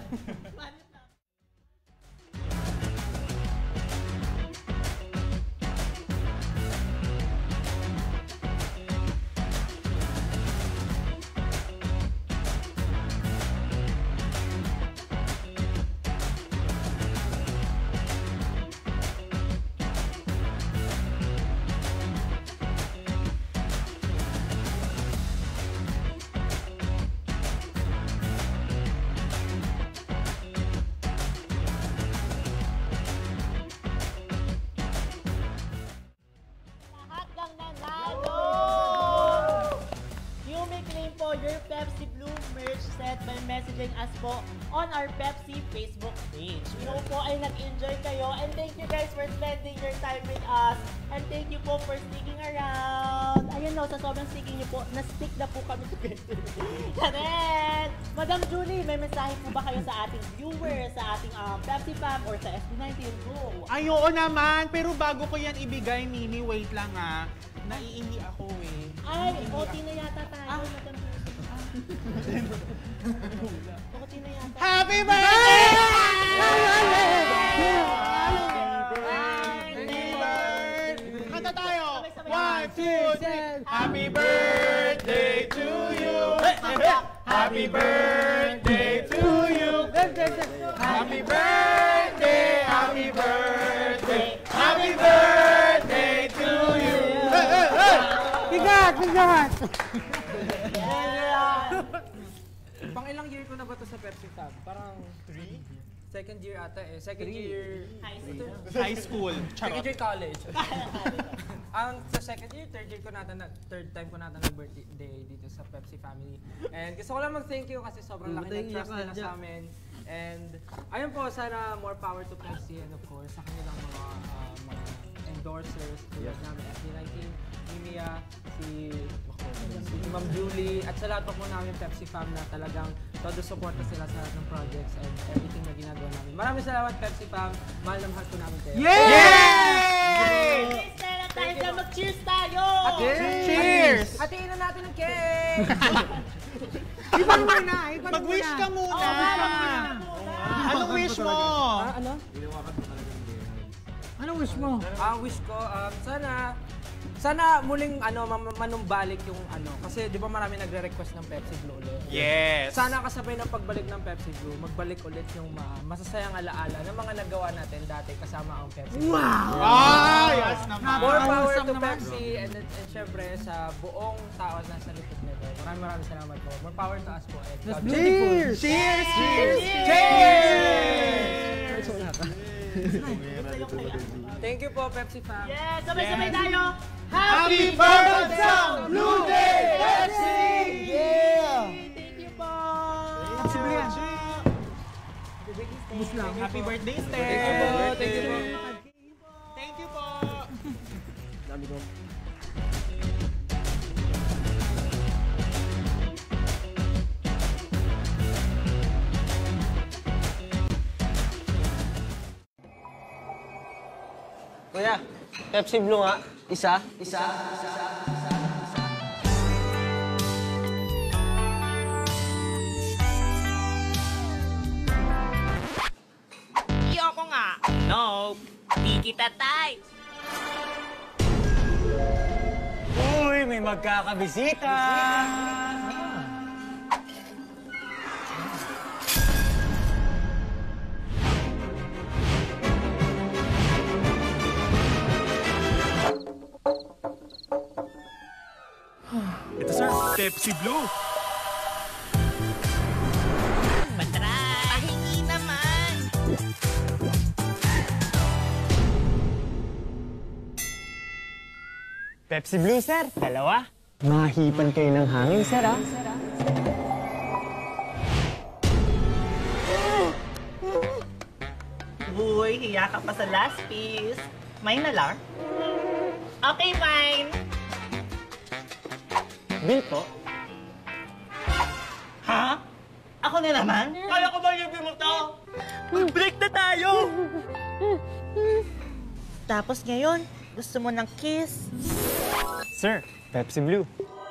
Lahat ng nanalo! You may claim po your Pepsi Blue merch set by messaging us po on our Pepsi Facebook page. We hope po ay nag-enjoy kayo and thank you guys for spending your time with us and thank you po for sticking around. Ayun no, sa sobrang sticking niyo po, na-stick na po kami together. Karen! Madam Julie, may mensahe po ba kayo sa ating viewers, sa ating Pepsi fam or sa SB19 Go? Ay, oo naman. Pero bago ko yan ibigay, Mini, wait lang ah. Naiihi ako eh. Ay, OT na yata tayo, Madam Julie. OT na yata. Happy birthday! Kanta tayo! Sabay-sabay. 1, 2, 3. Happy birthday to you! Happy birthday to you! Happy birthday! Happy birthday! Happy birthday to you! Bigat! Bigat! Pang ilang year ko na ba to sa Pepsi Fam? Parang 3? Second year ata eh. Second year... High school. Second Charot. year college. Ang sa second year, third time ko nata nag-birthday dito sa Pepsi family. And gusto ko lang mag-thank you kasi sobrang laki ng trust nila sa amin. And ayun po, sana more power to Pepsi and of course sa kanilang mga endorsers tulad namin, SB19, Mimia, si Ma'am Julie, at sa lahat po namin Pepsi fam na talagang todo suporta sila sa lahat ng projects and everything na ginagawa namin. Maraming salamat Pepsi fam, mahal na mahal po namin kayo. Yay! Tayo dyan, mag-cheers tayo! Cheers! Hatiin na natin ang cake! Ipan muna! Ipan muna! Mag-wish ka muna! Anong wish mo? Ano? Anong wish mo? Ang wish ko, sana muling manumbalik yung kasi di ba marami nagre-request ng Pepsi Blue ulit. Yes! Sana kasabay ng pagbalik ng Pepsi Blue, magbalik ulit yung masasayang alaala ng mga nagawa natin dati kasama ang Pepsi Blue. Ah, yes naman! More power to Pepsi and syempre sa buong tao na sa likod nito. Maraming salamat po. More power to us po. And God bless. Cheers! Cheers! Cheers! Cheers! Thank you po, Pepsi fam. Yes! Sabay-sabay tayo! Happy birthday! Blue Day Pepsi! Yeah! Thank you po! Pepsi Blue yan. Bus lang. Happy birthday, Steph! Thank you po. Thank you po. Thank you po! Dami ko. Kuya, Pepsi Blue nga. Isa. Iyoko nga. No, di kita type. Uy, may magkakabisita! Ito sir, Pepsi Blue. Patray. Pahingi naman. Pepsi Blue, sir. Dalawa. Mahipan kayo ng hangin, sir, ah. Uy, hiya ka pa sa last piece. Mine na lang? Okay, fine. Bill po. Ha? Ako na naman? Kala ko ba libre mo to? Mag-break na tayo! Tapos ngayon, gusto mo ng kiss? Sir, Pepsi Blue.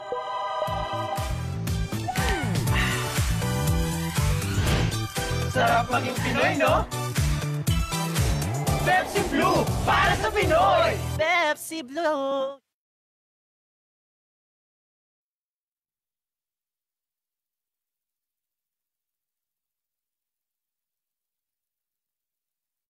Sarap maging Pinoy, no? Pepsi Blue, para sa Pinoy! Pepsi Blue!